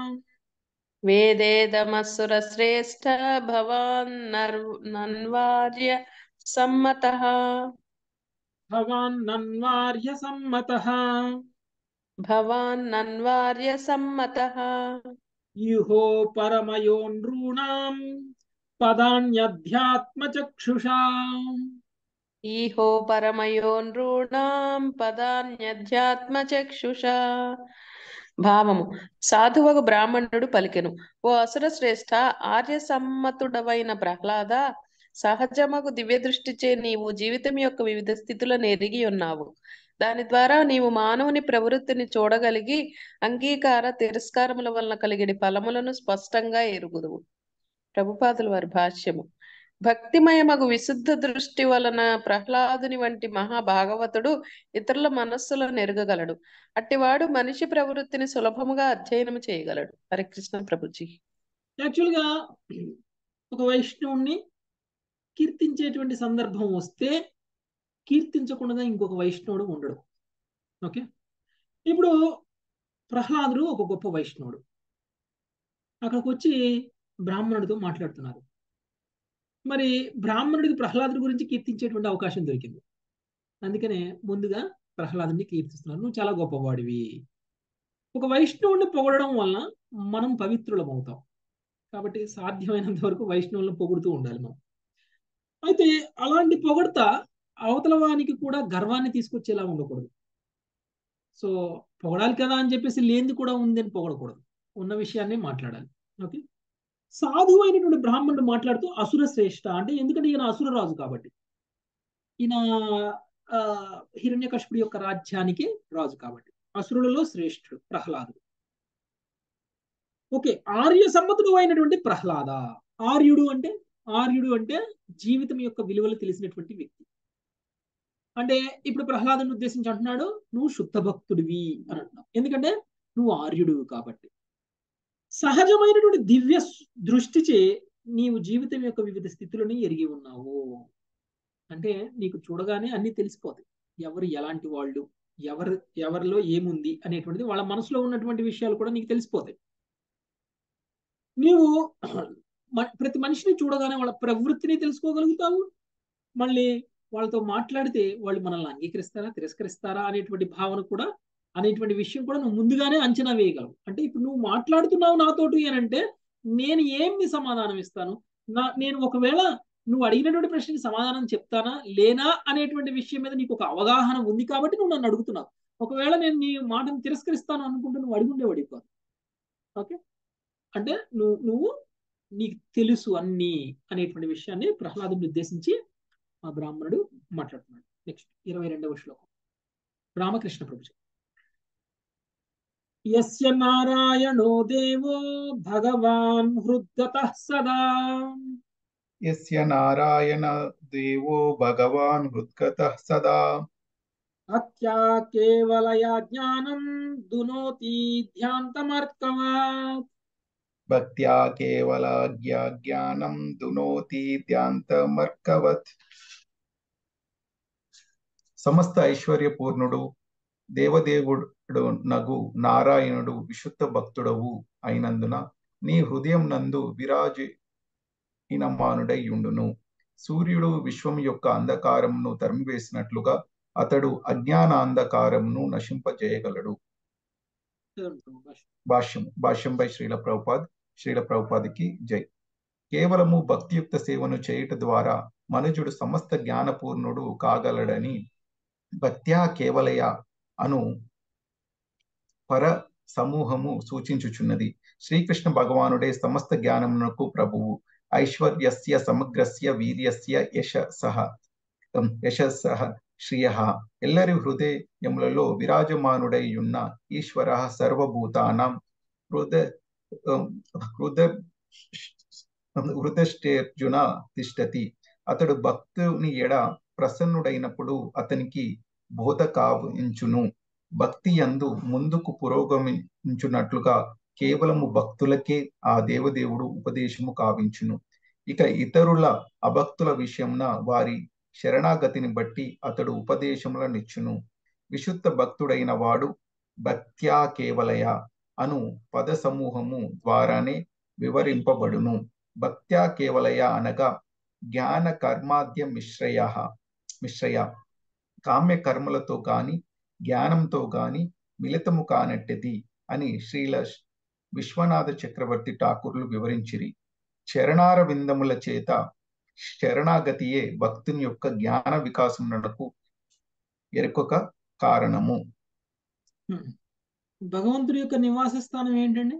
వేదేదమసుర శ్రేష్ఠ భవాన్ నన్వార్య సమ్మతః. భవాన్ నన్వార్య సమ్మతః. భవాన్ నన్వార్య సమ్మతః. ఈహో పరమయో నృణాం పదాన్యధ్యాత్మచక్షుషా. ఈహో పరమయో నృణాం పదాన్యధ్యాత్మచక్షుషా. భావము: సాధువగు బ్రాహ్మణుడు పలికెను, ఓ అసుర శ్రేష్ఠ, ఆర్య సమ్మతుడవైన ప్రహ్లాద, సహజమగు దివ్య దృష్టిచే నీవు జీవితం యొక్క వివిధ స్థితులను ఎరిగి ఉన్నావు. దాని ద్వారా నీవు మానవుని ప్రవృత్తిని చూడగలిగి అంగీకార తిరస్కారముల వలన కలిగిన ఫలములను స్పష్టంగా ఎరుగుదువు. ప్రభుపాదుల వారి భాష్యము: భక్తిమయమగు విశుద్ధ దృష్టి వలన ప్రహ్లాదుని వంటి మహాభాగవతుడు ఇతరుల మనస్సులను ఎరగగలడు. అట్టివాడు మనిషి ప్రవృత్తిని సులభముగా అధ్యయనం చేయగలడు. హరే కృష్ణ ప్రభుజీ. యాక్చువల్గా ఒక వైష్ణవుణ్ణి కీర్తించేటువంటి సందర్భం వస్తే కీర్తించకుండా ఇంకొక వైష్ణవుడు ఉండడు. ఓకే, ఇప్పుడు ప్రహ్లాదుడు ఒక గొప్ప వైష్ణవుడు, అక్కడికి వచ్చి బ్రాహ్మణుడితో మాట్లాడుతున్నారు. మరి బ్రాహ్మణుడికి ప్రహ్లాదుడి గురించి కీర్తించేటువంటి అవకాశం దొరికింది. అందుకనే ముందుగా ప్రహ్లాదుని కీర్తిస్తున్నారు, నువ్వు చాలా గొప్పవాడివి. ఒక వైష్ణవుడిని పొగడడం వలన మనం పవిత్రులం అవుతాం. కాబట్టి సాధ్యమైనంత వరకు వైష్ణవులను పొగుడుతూ ఉండాలి మనం. అయితే అలాంటి పొగడత అవతల వానికి కూడా గర్వాన్ని తీసుకొచ్చేలా ఉండకూడదు. సో పొగడాలి కదా అని చెప్పేసి లేనిది కూడా ఉంది అని పొగడకూడదు, ఉన్న విషయాన్ని మాట్లాడాలి. ఓకే, సాధువు అయినటువంటి బ్రాహ్మణుడు మాట్లాడుతూ అసుర శ్రేష్ఠ అంటే, ఎందుకంటే ఈయన అసుర రాజు కాబట్టి, ఈయన ఆ హిరణ్యకశిపుడి యొక్క రాజ్యానికి రాజు కాబట్టి అసురులలో శ్రేష్ఠుడు ప్రహ్లాదుడు. ఓకే, ఆర్య సమ్మతుడు అయినటువంటి ప్రహ్లాద. ఆర్యుడు అంటే ఆర్యుడు అంటే జీవితం యొక్క విలువలు తెలిసినటువంటి వ్యక్తి. అంటే ఇప్పుడు ప్రహ్లాదుని ఉద్దేశించి అంటున్నాడు, నువ్వు శుద్ధ భక్తుడివి అని అంటున్నావు, ఎందుకంటే నువ్వు ఆర్యుడు కాబట్టి. సహజమైనటువంటి దివ్య దృష్టిచే నీవు జీవితం యొక్క వివిధ స్థితులను ఎరిగి ఉన్నావు. అంటే నీకు చూడగానే అన్ని తెలిసిపోతాయి, ఎవరు ఎలాంటి వాళ్ళు, ఎవరు ఎవరిలో ఏముంది అనేటువంటిది, వాళ్ళ మనసులో ఉన్నటువంటి విషయాలు కూడా నీకు తెలిసిపోతాయి. నీవు ప్రతి మనిషిని చూడగానే వాళ్ళ ప్రవృత్తిని తెలుసుకోగలుగుతావు. మళ్ళీ వాళ్ళతో మాట్లాడితే వాళ్ళు మనల్ని అంగీకరిస్తారా తిరస్కరిస్తారా అనేటువంటి భావన కూడా, అనేటువంటి విషయం కూడా నువ్వు ముందుగానే అంచనా వేయగలవు. అంటే ఇప్పుడు నువ్వు మాట్లాడుతున్నావు నాతోటి అని అంటే నేను ఏమి సమాధానం ఇస్తాను, నా నేను ఒకవేళ నువ్వు అడిగినటువంటి ప్రశ్నకి సమాధానం చెప్తానా లేనా అనేటువంటి విషయం మీద నీకు ఒక అవగాహన ఉంది కాబట్టి నువ్వు నన్ను అడుగుతున్నావు. ఒకవేళ నేను నీ మాటను తిరస్కరిస్తాను అనుకుంటే నువ్వు అడుగుండేవాడి కాదు. ఓకే, అంటే నువ్వు నువ్వు నీకు తెలుసు అన్ని అనేటువంటి విషయాన్ని ప్రహ్లాదుని ఉద్దేశించి ఆ బ్రాహ్మణుడు మాట్లాడుతున్నాడు. నెక్స్ట్ ఇరవై రెండవ శ్లోకం రామకృష్ణ ప్రభుజీ. యస్య నారాయణో దేవో భగవాన్ హృద్గతః సదా. యస్య నారాయణ దేవో భగవాన్ హృద్గతః సదా. భక్త్యా కేవలయా జ్ఞానం దునోతి ధ్యాంతమర్కవాత్. భక్త్యా కేవల జ్ఞానం దునోతి ధ్యాంతమర్కవత్. సమస్త ఐశ్వర్యపూర్ణుడు దేవదేవుడు నగు నారాయణుడు విశుద్ధ భక్తుడవు అయినందున నీ హృదయం నందు విరాజినమానుడై యుండును. సూర్యుడు విశ్వం యొక్క అంధకారమును తరిమివేసినట్లుగా అతడు అజ్ఞాన అంధకారమును నశింపజేయగలడు. భాష్యం భాష్యం బై శ్రీల ప్రభుపాద్. శ్రీల ప్రభుపాదికి జై. కేవలము భక్తియుక్త సేవను చేయుట ద్వారా మనుజుడు సమస్త జ్ఞానపూర్ణుడు కాగలడని భక్త్యా కేవలయ అను పర సమూహము సూచించుచున్నది. శ్రీకృష్ణ భగవానుడే సమస్త జ్ఞానమునకు ప్రభువు. ఐశ్వర్యస్య సమగ్రస్య వీర్యస్య యశస్సః యశస్సః శ్రియః. ఎల్లరి హృదయములలో విరాజమానుడై ఉన్న ఈశ్వర సర్వభూతానాం హృద హృద హృదష్టేర్జున తిష్టతి. అతడు భక్తుని ఎడ ప్రసన్నుడైనప్పుడు అతనికి బోధ కావించును. భక్తి యందు ముందుకు పురోగమించున్నట్లుగా కేవలము భక్తులకే ఆ దేవదేవుడు ఉపదేశము కావించును. ఇక ఇతరుల అభక్తుల విషయమున వారి శరణాగతిని బట్టి అతడు ఉపదేశములనిచ్చును. విశుద్ధ భక్తుడైన వాడు భక్త్యా కేవలయ అను పద సమూహము ద్వారానే వివరింపబడును. భక్త్యా కేవలయ అనగా జ్ఞాన కర్మాద్య మిశ్రయ మిశ్రయ కామ్య కర్మలతో గాని జ్ఞానంతో గాని మిళితము కానట్టిది అని శ్రీల విశ్వనాథ చక్రవర్తి ఠాకూర్లు వివరించిరి. చరణార విందముల చేత శరణాగతియే భక్తుని యొక్క జ్ఞాన వికాసమునకు ఎరుకొక కారణము. భగవంతుడి యొక్క నివాస స్థానం ఏంటండి?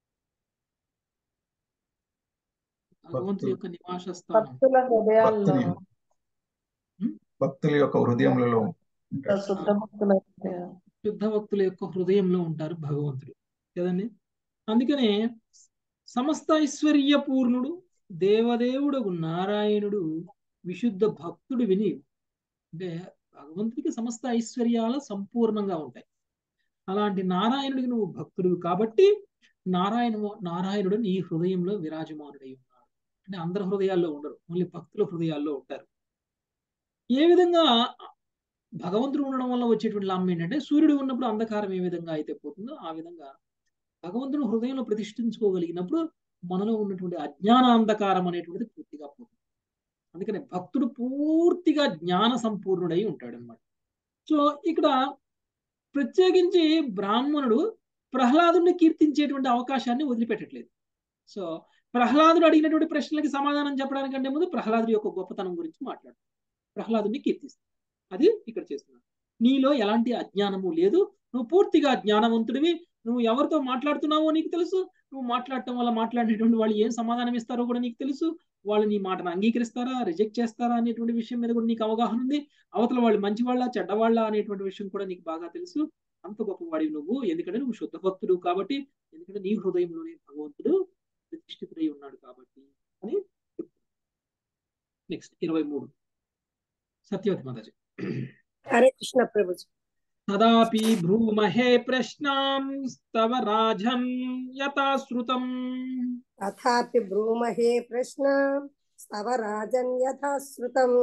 భగవంతుడి యొక్క నివాస స్థానం భక్తుల హృదయాల్లో, భక్తుని భక్తుల యొక్క హృదయములలో ఉంటాడు. శుద్ధ భక్తుల హృదయాల్లో. శుద్ధ భక్తుల యొక్క హృదయంలో ఉంటారు భగవంతుడు కదండి. అందుకనే సమస్త ఐశ్వర్య పూర్ణుడు దేవదేవుడు నారాయణుడు విశుద్ధ భక్తుడు విని, అంటే భగవంతుడికి సమస్త ఐశ్వర్యాలు సంపూర్ణంగా ఉంటాయి. అలాంటి నారాయణుడికి నువ్వు భక్తుడు కాబట్టి నారాయణ నారాయణుడు నీ హృదయంలో విరాజమానుడై ఉన్నాడు. అంటే అందరి హృదయాల్లో ఉండరు, ఓన్లీ భక్తుల హృదయాల్లో ఉంటారు. ఏ విధంగా భగవంతుడు ఉండడం వల్ల వచ్చేటువంటి లాభం ఏంటంటే, సూర్యుడు ఉన్నప్పుడు అంధకారం ఏ విధంగా అయితే పోతుందో ఆ విధంగా భగవంతుడు హృదయంలో ప్రతిష్ఠించుకోగలిగినప్పుడు మనలో ఉన్నటువంటి అజ్ఞాన అంధకారం అనేటువంటిది పూర్తిగా పోతుంది. అందుకని భక్తుడు పూర్తిగా జ్ఞాన సంపూర్ణుడై ఉంటాడు అనమాట. సో ఇక్కడ ప్రత్యేకించి బ్రాహ్మణుడు ప్రహ్లాదుని కీర్తించేటువంటి అవకాశాన్ని వదిలిపెట్టట్లేదు. సో ప్రహ్లాదుడు అడిగినటువంటి ప్రశ్నలకి సమాధానం చెప్పడానికంటే ముందు ప్రహ్లాదుడి యొక్క గొప్పతనం గురించి మాట్లాడు, ప్రహ్లాదుని కీర్తిస్తాడు. అది ఇక్కడ చేస్తున్నాడు. నీలో ఎలాంటి అజ్ఞానము లేదు, నువ్వు పూర్తిగా జ్ఞానవంతుడివి. నువ్వు ఎవరితో మాట్లాడుతున్నావో నీకు తెలుసు, నువ్వు మాట్లాడటం వల్ల మాట్లాడేటువంటి వాళ్ళు ఏం సమాధానం ఇస్తారో కూడా నీకు తెలుసు, వాళ్ళు నీ మాటను అంగీకరిస్తారా రిజెక్ట్ చేస్తారా అనేటువంటి విషయం మీద కూడా నీకు అవగాహన ఉంది. అవతల వాళ్ళు మంచివాళ్ళ చెడ్డవాళ్ళ అనేటువంటి విషయం కూడా నీకు బాగా తెలుసు. అంత గొప్పవాడివి నువ్వు, ఎందుకంటే నువ్వు శుద్ధ భక్తుడు కాబట్టి, ఎందుకంటే నీ హృదయంలోనే భగవంతుడు ప్రతిష్ఠితుడై ఉన్నాడు కాబట్టి అని. నెక్స్ట్ ఇరవై మూడు సత్యవతి మాతాజీ. హరే కృష్ణ ప్రభుజీ. తదాపి భ్రూమహే ప్రశ్నాం స్తవ రాజన్ యథాశ్రుతం. తథాపి బ్రూమహే ప్రశ్న స్తవ రాజన్ యథాశ్రుతం.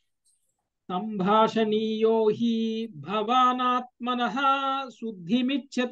సంభాషణీయో హి భవానాత్మనః శుద్ధిమిచ్ఛత.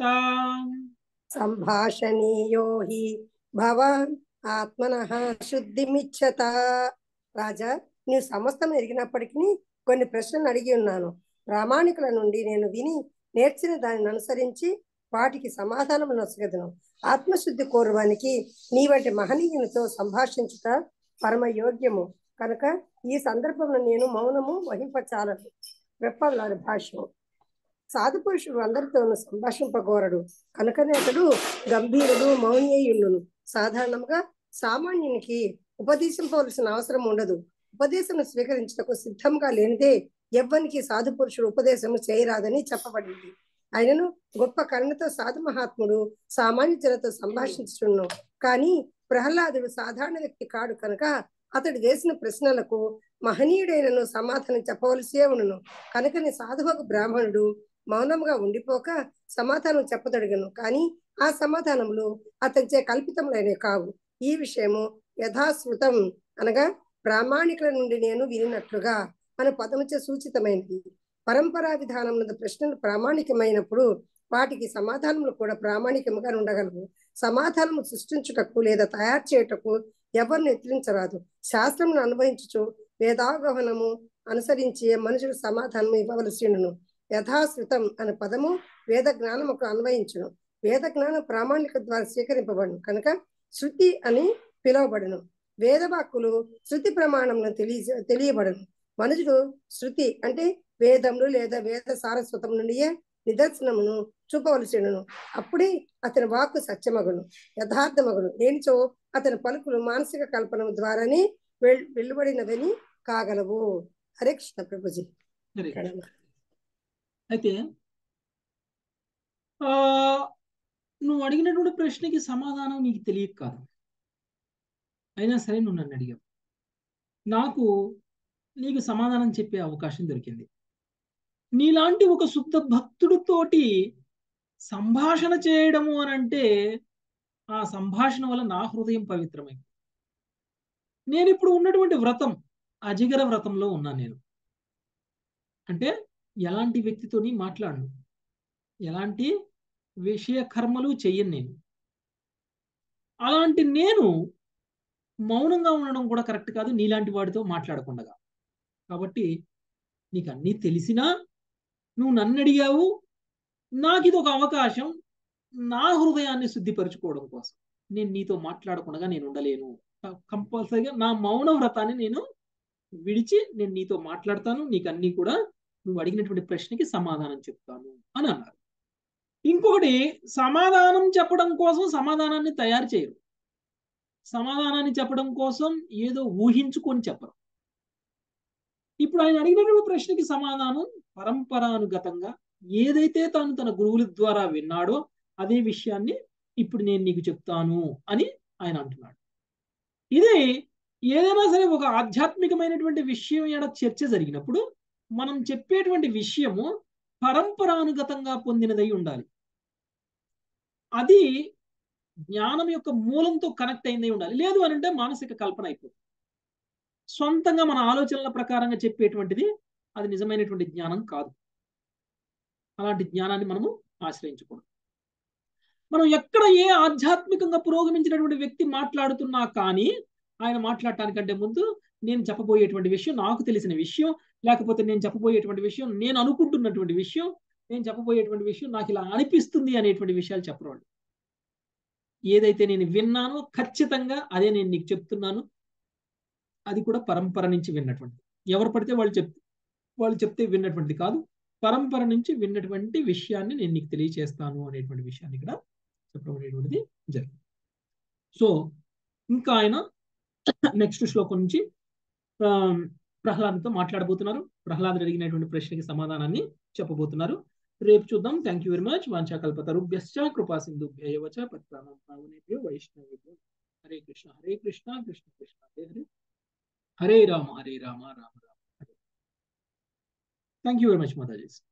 సంభాషణీయో హి భవాన్ ఆత్మనః శుద్ధిమిచ్ఛత. రాజా, నీవు సమస్తం ఎరిగినప్పటికీ కొన్ని ప్రశ్నలు అడిగి ఉన్నాను. ప్రామాణికుల నుండి నేను విని నేర్చిన దానిని అనుసరించి వాటికి సమాధానం నొసగదును. ఆత్మశుద్ధి కోరువానికి నీ వంటి మహనీయునితో సంభాషించుట పరమ యోగ్యము కనుక ఈ సందర్భంలో నేను మౌనము వహింపచాలను. వెప్పలారి భాష్యం. సాధు పురుషుడు అందరితోనూ సంభాషింపగోరడు కనుకనే అతడు గంభీరుడు మౌని అయ్యుండును. సాధారణంగా సామాన్యునికి ఉపదేశింపవలసిన అవసరం ఉండదు. ఉపదేశం స్వీకరించుటకు సిద్ధంగా లేనిదే ఎవ్వనికి సాధు పురుషుడు ఉపదేశము చేయరాదని చెప్పబడింది. ఆయనను గొప్ప కరుణతో సాధు మహాత్ముడు సామాన్య జనతో సంభాషించును. కానీ ప్రహ్లాదుడు సాధారణ వ్యక్తి కాడు కనుక అతడు వేసిన ప్రశ్నలకు మహనీయుడైనను సమాధానం చెప్పవలసే ఉండును. కనుకని సాధువకు బ్రాహ్మణుడు మౌనంగా ఉండిపోక సమాధానం చెప్పదొడగను. కానీ ఆ సమాధానములు అతనిచే కల్పితములైన కావు. ఈ విషయము యథాశ్రుతం అనగా ప్రామాణికుల నుండి నేను వినినట్లుగా మన పదముచే సూచితమైనది. పరంపరా విధానం ప్రశ్నలు ప్రామాణికమైనప్పుడు వాటికి సమాధానములు కూడా ప్రామాణికముగా ఉండగలవు. సమాధానము సృష్టించుటకు లేదా తయారు చేయుటకు ఎవరిని ఎత్తిరించరాదు. శాస్త్రమును అనుభవించుచు వేదాగమనము అనుసరించి మనుషుడు సమాధానం ఇవ్వవలసిను. యథాశ్రుతం అనే పదము వేద జ్ఞానముకు అన్వయించును. వేద జ్ఞానం ప్రామాణిక ద్వారా స్వీకరింపబడును కనుక శృతి అని పిలువబడును. వేదవాక్కులు శృతి ప్రమాణంలో తెలియ తెలియబడను. మనుషుడు శృతి అంటే వేదములు లేదా వేద సారస్వతం నుండియే నిదర్శనమును చూపవలసిను. అప్పుడే అతని వాక్కు సత్యమగును, యథార్థమగును. లేనిచో అతని పలుకులు మానసిక కల్పన ద్వారానే వెల్ వెలువడినవని కాగలవు. హరే కృష్ణ ప్రభుజీ. అయితే ఆ నువ్వు అడిగినటువంటి ప్రశ్నకి సమాధానం నీకు తెలియక కాదు, అయినా సరే నువ్వు నన్ను అడిగావు. నాకు నీకు సమాధానం చెప్పే అవకాశం దొరికింది. నీలాంటి ఒక శుద్ధ భక్తుడితోటి సంభాషణ చేయడము అని అంటే ఆ సంభాషణ వల్ల నా హృదయం పవిత్రమైంది. నేను ఇప్పుడు ఉన్నటువంటి వ్రతం అజిగర వ్రతంలో ఉన్నాను. నేను అంటే ఎలాంటి వ్యక్తితోని మాట్లాడను, ఎలాంటి విషయ కర్మలు చెయ్యను నేను. అలాంటి నేను మౌనంగా ఉండడం కూడా కరెక్ట్ కాదు నీలాంటి వాడితో మాట్లాడకుండా. కాబట్టి నీకు అన్నీ తెలిసినా నువ్వు నన్ను అడిగావు. నాకు ఇది ఒక అవకాశం, నా హృదయాన్ని శుద్ధిపరచుకోవడం కోసం నేను నీతో మాట్లాడకుండా నేను ఉండలేను. కంపల్సరిగా నా మౌన వ్రతాన్ని నేను విడిచి నేను నీతో మాట్లాడతాను, నీకు అన్ని కూడా నువ్వు అడిగినటువంటి ప్రశ్నకి సమాధానం చెప్తాను అని అన్నారు. ఇంకొకటి, సమాధానం చెప్పడం కోసం సమాధానాన్ని తయారు చేయరు. సమాధానాన్ని చెప్పడం కోసం ఏదో ఊహించుకొని చెప్పరు. ఇప్పుడు ఆయన అడిగినటువంటి ప్రశ్నకి సమాధానం పరంపరానుగతంగా ఏదైతే తాను తన గురువుల ద్వారా విన్నాడో అదే విషయాన్ని ఇప్పుడు నేను నీకు చెప్తాను అని ఆయన అంటున్నాడు. ఇదే ఏదైనా సరే ఒక ఆధ్యాత్మికమైనటువంటి విషయం ఏడ చర్చ జరిగినప్పుడు మనం చెప్పేటువంటి విషయము పరంపరానుగతంగా పొందినదై ఉండాలి. అది జ్ఞానం యొక్క మూలంతో కనెక్ట్ అయిందై ఉండాలి. లేదు అని అంటే మానసిక కల్పన అయిపోతుంది. సొంతంగా మన ఆలోచనల ప్రకారంగా చెప్పేటువంటిది అది నిజమైనటువంటి జ్ఞానం కాదు. అలాంటి జ్ఞానాన్ని మనము ఆశ్రయించకూడదు. మనం ఎక్కడ ఏ ఆధ్యాత్మికంగా పురోగమించినటువంటి వ్యక్తి మాట్లాడుతున్నా కానీ ఆయన మాట్లాడటానికంటే ముందు నేను చెప్పబోయేటువంటి విషయం నాకు తెలిసిన విషయం, లేకపోతే నేను చెప్పబోయేటువంటి విషయం నేను అనుకుంటున్నటువంటి విషయం, నేను చెప్పబోయేటువంటి విషయం నాకు ఇలా అనిపిస్తుంది అనేటువంటి విషయాలు చెప్పరు. ఏదైతే నేను విన్నానో ఖచ్చితంగా అదే నేను నీకు చెప్తున్నాను. అది కూడా పరంపర నుంచి విన్నటువంటిది. ఎవరు పడితే వాళ్ళు చెప్ వాళ్ళు చెప్తే విన్నటువంటిది కాదు, పరంపర నుంచి విన్నటువంటి విషయాన్ని నేను నీకు తెలియచేస్తాను అనేటువంటి విషయాన్ని ఇక్కడ చెప్పడం అనేటువంటిది జరిగింది. సో ఇంకా ఆయన నెక్స్ట్ శ్లోకం నుంచి ప్రహ్లాదుతో మాట్లాడబోతున్నారు. ప్రహ్లాదుడు అడిగినటువంటి ప్రశ్నకి సమాధానాన్ని చెప్పబోతున్నారు. రేపు చూద్దాం. Thank you very much. వాంఛాకల్పతరుభ్యశ్చ కృపా సింధుభ్యో చ పతితానాం పావనేభ్యో వైష్ణవేభ్యో. Hare Krishna Hare Krishna Krishna Krishna Hare Hare, Hare Rama Hare Rama Rama Rama Hare. Thank you very much Mataji.